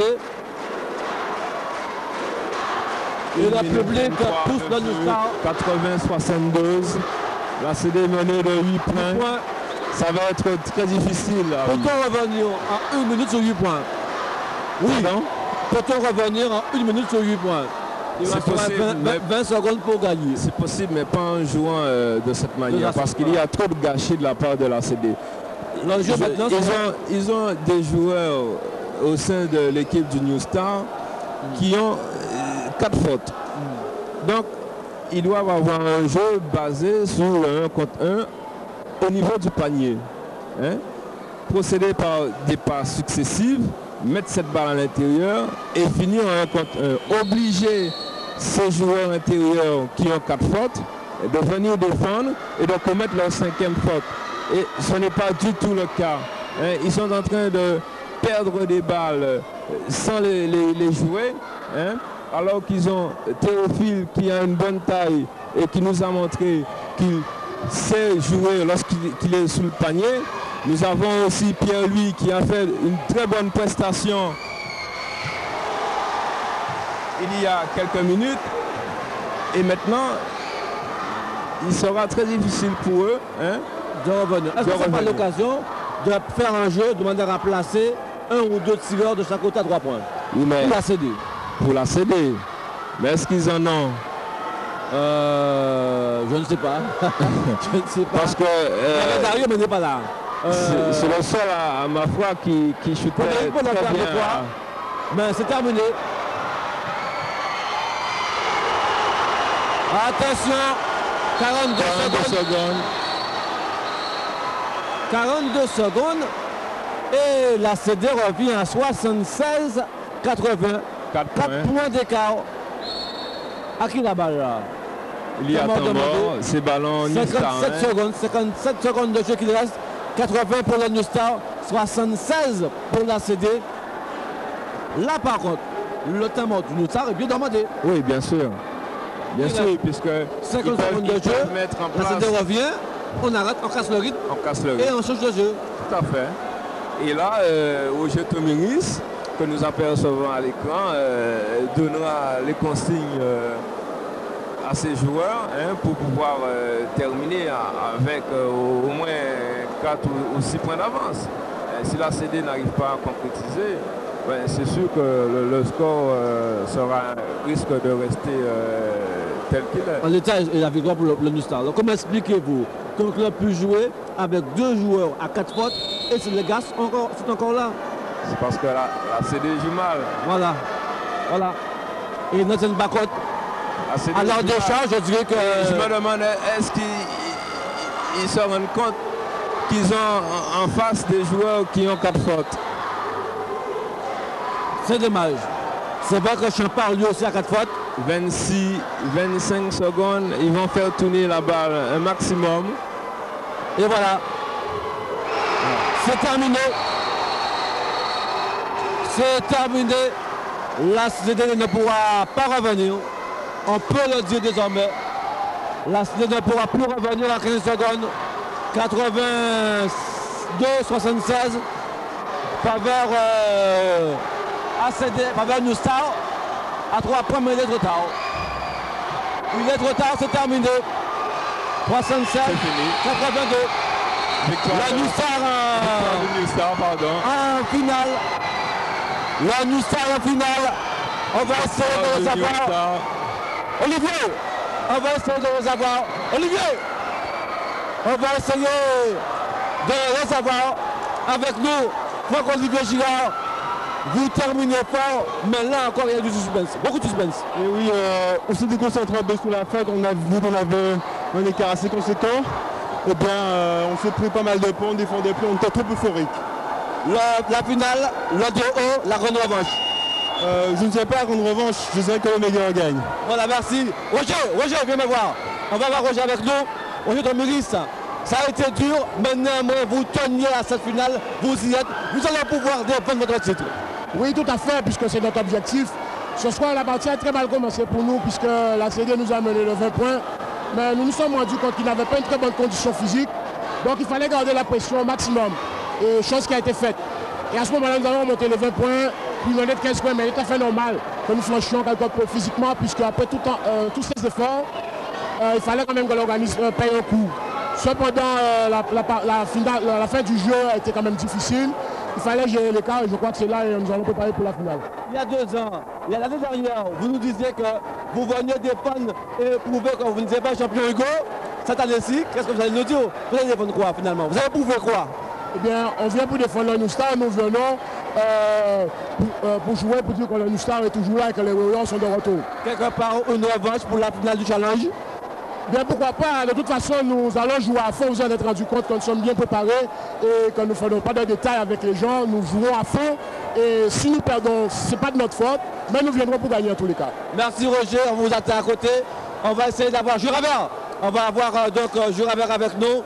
Et la public pousse le New Star. quatre-vingts soixante-douze. L'A C D menée de huit points. points. Ça va être très difficile. Peut-on revenir en une minute sur huit points? Oui, non? Peut-on revenir en une minute sur huit points? Il va possible, vingt, vingt secondes pour gagner. C'est possible, mais pas en jouant euh, de cette manière, parce qu'il y a trop de gâchis de la part de l'A C D. Ils, ils, ont, ils ont des joueurs au sein de l'équipe du New Star mm. qui ont euh, quatre fautes. Mm. Donc, ils doivent avoir un jeu basé sur le un contre un au niveau du panier. Hein? Procéder par des passes successives, mettre cette balle à l'intérieur et finir en un contre un. Obliger ces joueurs intérieurs qui ont quatre fautes de venir défendre et de commettre leur cinquième faute. Et ce n'est pas du tout le cas. Hein? Ils sont en train de perdre des balles sans les, les, les jouer, hein? Alors qu'ils ont Théophile qui a une bonne taille et qui nous a montré qu'il sait jouer lorsqu'il qu'il est sous le panier. Nous avons aussi Pierre-Louis qui a fait une très bonne prestation il y a quelques minutes. Et maintenant, il sera très difficile pour eux hein, de revenir. Est-ce que ce n'est pas l'occasion de faire un jeu, de manière à placer un ou deux tireurs de chaque côté à trois points? Oui, mais pour la C D. Pour la C D. Mais est-ce qu'ils en ont? Euh, je ne sais pas. Je ne sais pas. Parce que euh, Dario, mais n'est pas là. Euh, c'est le seul à, à ma foi qui, qui chutait très bien. Quoi. Mais c'est terminé. Attention, quarante-deux secondes. quarante-deux secondes. Et la C D revient à soixante-seize quatre-vingts. quatre points, points d'écart. À qui la balle là? Il y a Tambor, ces ballons cinquante-sept hein. secondes, cinquante-sept secondes de jeu qu'il reste. quatre-vingts pour le New Star, soixante-seize pour la C D. Là par contre, le temps mort du New Star est bien demandé. Oui, bien sûr. Bien sûr, puisque cinquante secondes de jeu, mettre en place... la C D revient, on arrête, on casse le rythme, on casse le rythme. Et on change de jeu. Tout à fait. Et là, euh, Roger Tomiris, que nous apercevons à l'écran, euh, donnera les consignes euh, à ses joueurs hein, pour pouvoir euh, terminer à, avec euh, au, au moins quatre ou, ou six points d'avance. Si la C D n'arrive pas à concrétiser, ben, c'est sûr que le, le score euh, sera, risque de rester euh, tel qu'il est. En l'état et la victoire pour le, le New Star. Donc, comment expliquez-vous qu'un club peut jouer avec deux joueurs à quatre fautes et les gars sont encore, sont encore là? C'est parce que la, la C D joue mal. Voilà. Voilà. Et Nathan Bacot, à l'heure de charge, je dirais que... Je me demande, est-ce qu'ils se rendent compte qu'ils ont en face des joueurs qui ont quatre fautes? C'est dommage. C'est vrai que Champard lui aussi a quatre fautes. vingt-six, vingt-cinq secondes, ils vont faire tourner la balle un maximum. Et voilà. C'est terminé. C'est terminé. La C D ne pourra pas revenir. On peut le dire désormais. La C D ne pourra plus revenir à quinze secondes. quatre-vingt-deux soixante-seize. Faveur euh, A C D, faveur New Star. À trois points, mais il est trop tard. Il est trop tard, c'est terminé. soixante-sept quatre-vingt-deux. Victoire la New Star, euh, New Star pardon. En finale. La New Star en finale. On va essayer de le savoir. Olivier, on va essayer de le savoir. Olivier, on va essayer de le savoir avec nous. Franck-Olivier Girard, vous terminez fort, mais là encore il y a du suspense, beaucoup de suspense. Et oui, euh, on s'est déconcentré un peu sur la fin, on a vu qu'on avait un écart assez conséquent. Et bien, euh, on s'est pris pas mal de points, on défendait plus, on était trop euphorique. Le, la finale, le deux haut, la grande revanche. Euh, je ne sais pas, la grande revanche, je sais que le meilleur gagne. Voilà, merci. Roger, Roger, viens me voir. On va voir Roger avec nous. Roger Tomiris, ça a été dur, mais néanmoins vous teniez à cette finale, vous y êtes, vous allez pouvoir défendre votre titre. Oui, tout à fait, puisque c'est notre objectif. Ce soir, la partie a très mal commencé pour nous puisque la C D nous a mené le vingt points. Mais nous nous sommes rendus compte qu'il n'avait pas une très bonne condition physique. Donc il fallait garder la pression au maximum. Et chose qui a été faite. Et à ce moment-là, nous avons remonté les vingt points, puis nous avons quinze points, mais il est tout à fait normal que nous flanchions quelque peu physiquement, puisque après tout temps, euh, tous ces efforts, euh, il fallait quand même que l'organisme euh, paye un coup. Cependant, euh, la, la, la, finale, la, la fin du jeu a été quand même difficile. Il fallait gérer l'écart et je crois que c'est là et nous allons préparer pour la finale. Il y a deux ans, il y a l'année dernière, vous nous disiez que vous veniez défendre et prouver que vous n'étiez pas champion Hugo. Cette année-ci, qu'est-ce que vous allez nous dire? Vous allez défendre quoi finalement? Vous allez prouver quoi? Eh bien, on vient pour défendre le New Star, nous venons euh, pour, euh, pour jouer, pour dire que le New Star est toujours là et que les Warriors sont de retour. Quelque part, une revanche pour la finale du challenge? Bien, pourquoi pas. De toute façon, nous allons jouer à fond. Vous en êtes rendu compte que nous sommes bien préparés et que nous ne faisons pas de détails avec les gens. Nous jouons à fond et si nous perdons, ce n'est pas de notre faute, mais nous viendrons pour gagner en tous les cas. Merci Roger, on vous attend à côté. On va essayer d'avoir Jurabert. On va avoir euh, donc euh, Jurabert avec nous.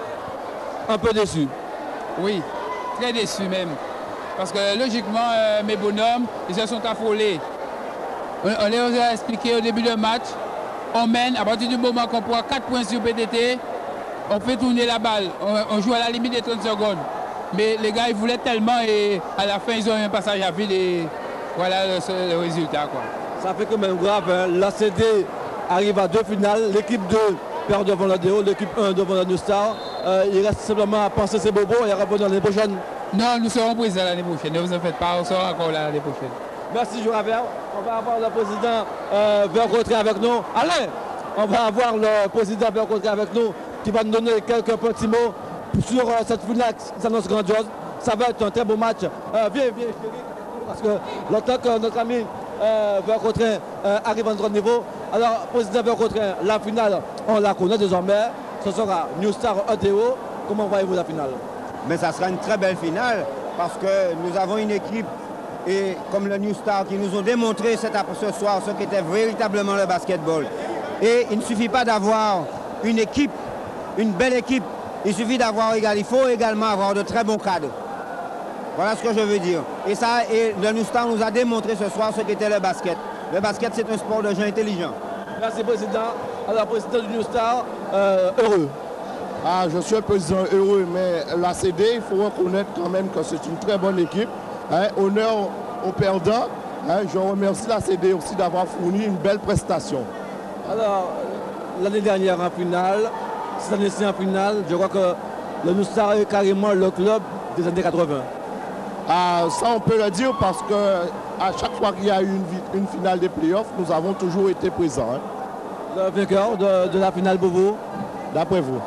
Un peu déçu. Oui, très déçu même. Parce que logiquement, euh, mes bonhommes, ils se sont affolés. On, on les a expliqué au début du match. On mène, à partir du moment qu'on prend quatre points sur P D T, on fait tourner la balle. On, on joue à la limite des trente secondes. Mais les gars, ils voulaient tellement et à la fin, ils ont eu un passage à vide et voilà le, le résultat, quoi. Ça fait quand même grave. Hein. La C D arrive à deux finales. L'équipe deux perd devant la D O, l'équipe un devant la New Star. Euh, il reste simplement à penser ses bobos et à revenir l'année prochaine. Non, nous serons présents l'année prochaine. Ne vous en faites pas, on sera encore là l'année prochaine. Merci Jurabert. On va avoir le président euh, Vercotré avec nous. Alain, on va avoir le président Vercotré avec nous qui va nous donner quelques petits mots sur euh, cette finale qui s'annonce grandiose. Ça va être un très beau match. Euh, viens, viens chérie, parce que longtemps que notre ami euh, Vercotré euh, arrive à notre niveau. Alors, président Vercotré, la finale, on la connaît désormais. Ce sera New Star E D O. Comment voyez-vous la finale? Mais ça sera une très belle finale parce que nous avons une équipe et comme le New Star qui nous ont démontré cet après ce soir ce qu'était véritablement le basketball. Et il ne suffit pas d'avoir une équipe, une belle équipe, il suffit d'avoir égal, il faut également avoir de très bons cadres. Voilà ce que je veux dire. Et ça, et le New Star nous a démontré ce soir ce qu'était le basket. Le basket, c'est un sport de gens intelligents. Merci président. Alors président du New Star, euh, heureux. Ah, je suis un président heureux, mais la C D, il faut reconnaître quand même que c'est une très bonne équipe. Hein, honneur aux perdants. Hein, je remercie la C D aussi d'avoir fourni une belle prestation. Alors, l'année dernière en finale, cette année-ci en finale, je crois que le New Star est carrément le club des années quatre-vingt. Ah, ça, on peut le dire parce que à chaque fois qu'il y a eu une, une finale des playoffs, nous avons toujours été présents. Hein. Le vainqueur de, de la finale Bobo, d'après vous.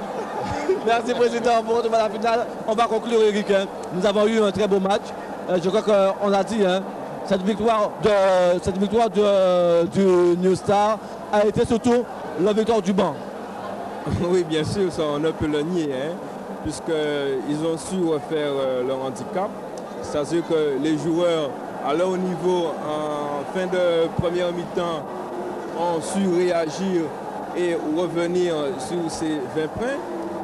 Merci président pour la finale. On va conclure Eric. Hein. Nous avons eu un très beau match. Euh, je crois qu'on l'a dit, hein, cette victoire, de, cette victoire de, du New Star a été surtout la victoire du banc. Oui, bien sûr, ça on ne peut le nier, hein, puisqu'ils ont su refaire euh, leur handicap. C'est-à-dire que les joueurs à leur niveau en fin de première mi-temps ont su réagir et revenir sur ces vingt points.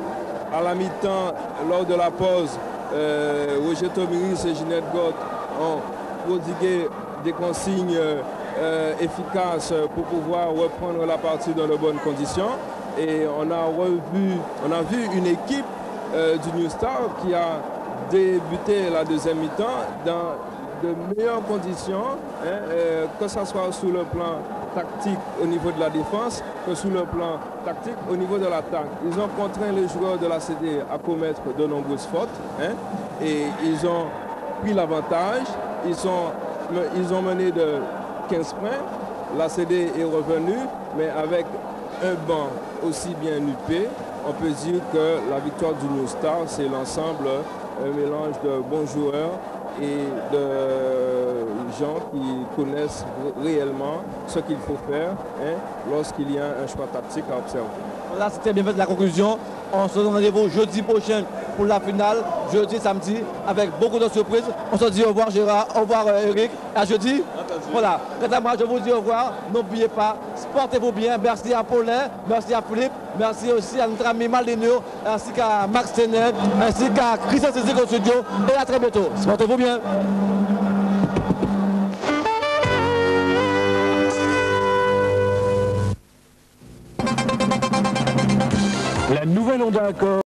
À la mi-temps, lors de la pause, euh, Roger Tomiris et Ginette Gott ont prodigué des consignes euh, efficaces pour pouvoir reprendre la partie dans de bonnes conditions. Et on a revu, on a vu une équipe euh, du New Star qui a débuté la deuxième mi-temps dans de meilleures conditions, hein, euh, que ce soit sur le plan tactique au niveau de la défense, que sur le plan tactique au niveau de l'attaque. Ils ont contraint les joueurs de la C D à commettre de nombreuses fautes, hein, et ils ont pris l'avantage. Ils, ils ont mené de quinze points. La C D est revenue, mais avec un banc aussi bien huppé, on peut dire que la victoire du New Star, c'est l'ensemble, un mélange de bons joueurs et de gens qui connaissent réellement ce qu'il faut faire, hein, lorsqu'il y a un choix tactique à observer. Voilà, c'était bien fait de la conclusion. On se donne rendez-vous jeudi prochain pour la finale, jeudi, samedi, avec beaucoup de surprises. On se dit au revoir Gérard, au revoir Eric, à jeudi. Voilà, quant à moi je vous dis au revoir, n'oubliez pas, portez-vous bien, merci à Paulin, merci à Philippe, merci aussi à notre ami Maldino, ainsi qu'à Max Tenet, ainsi qu'à Christian Cézic au studio, et à très bientôt, portez-vous bien. La nouvelle Honda Accord.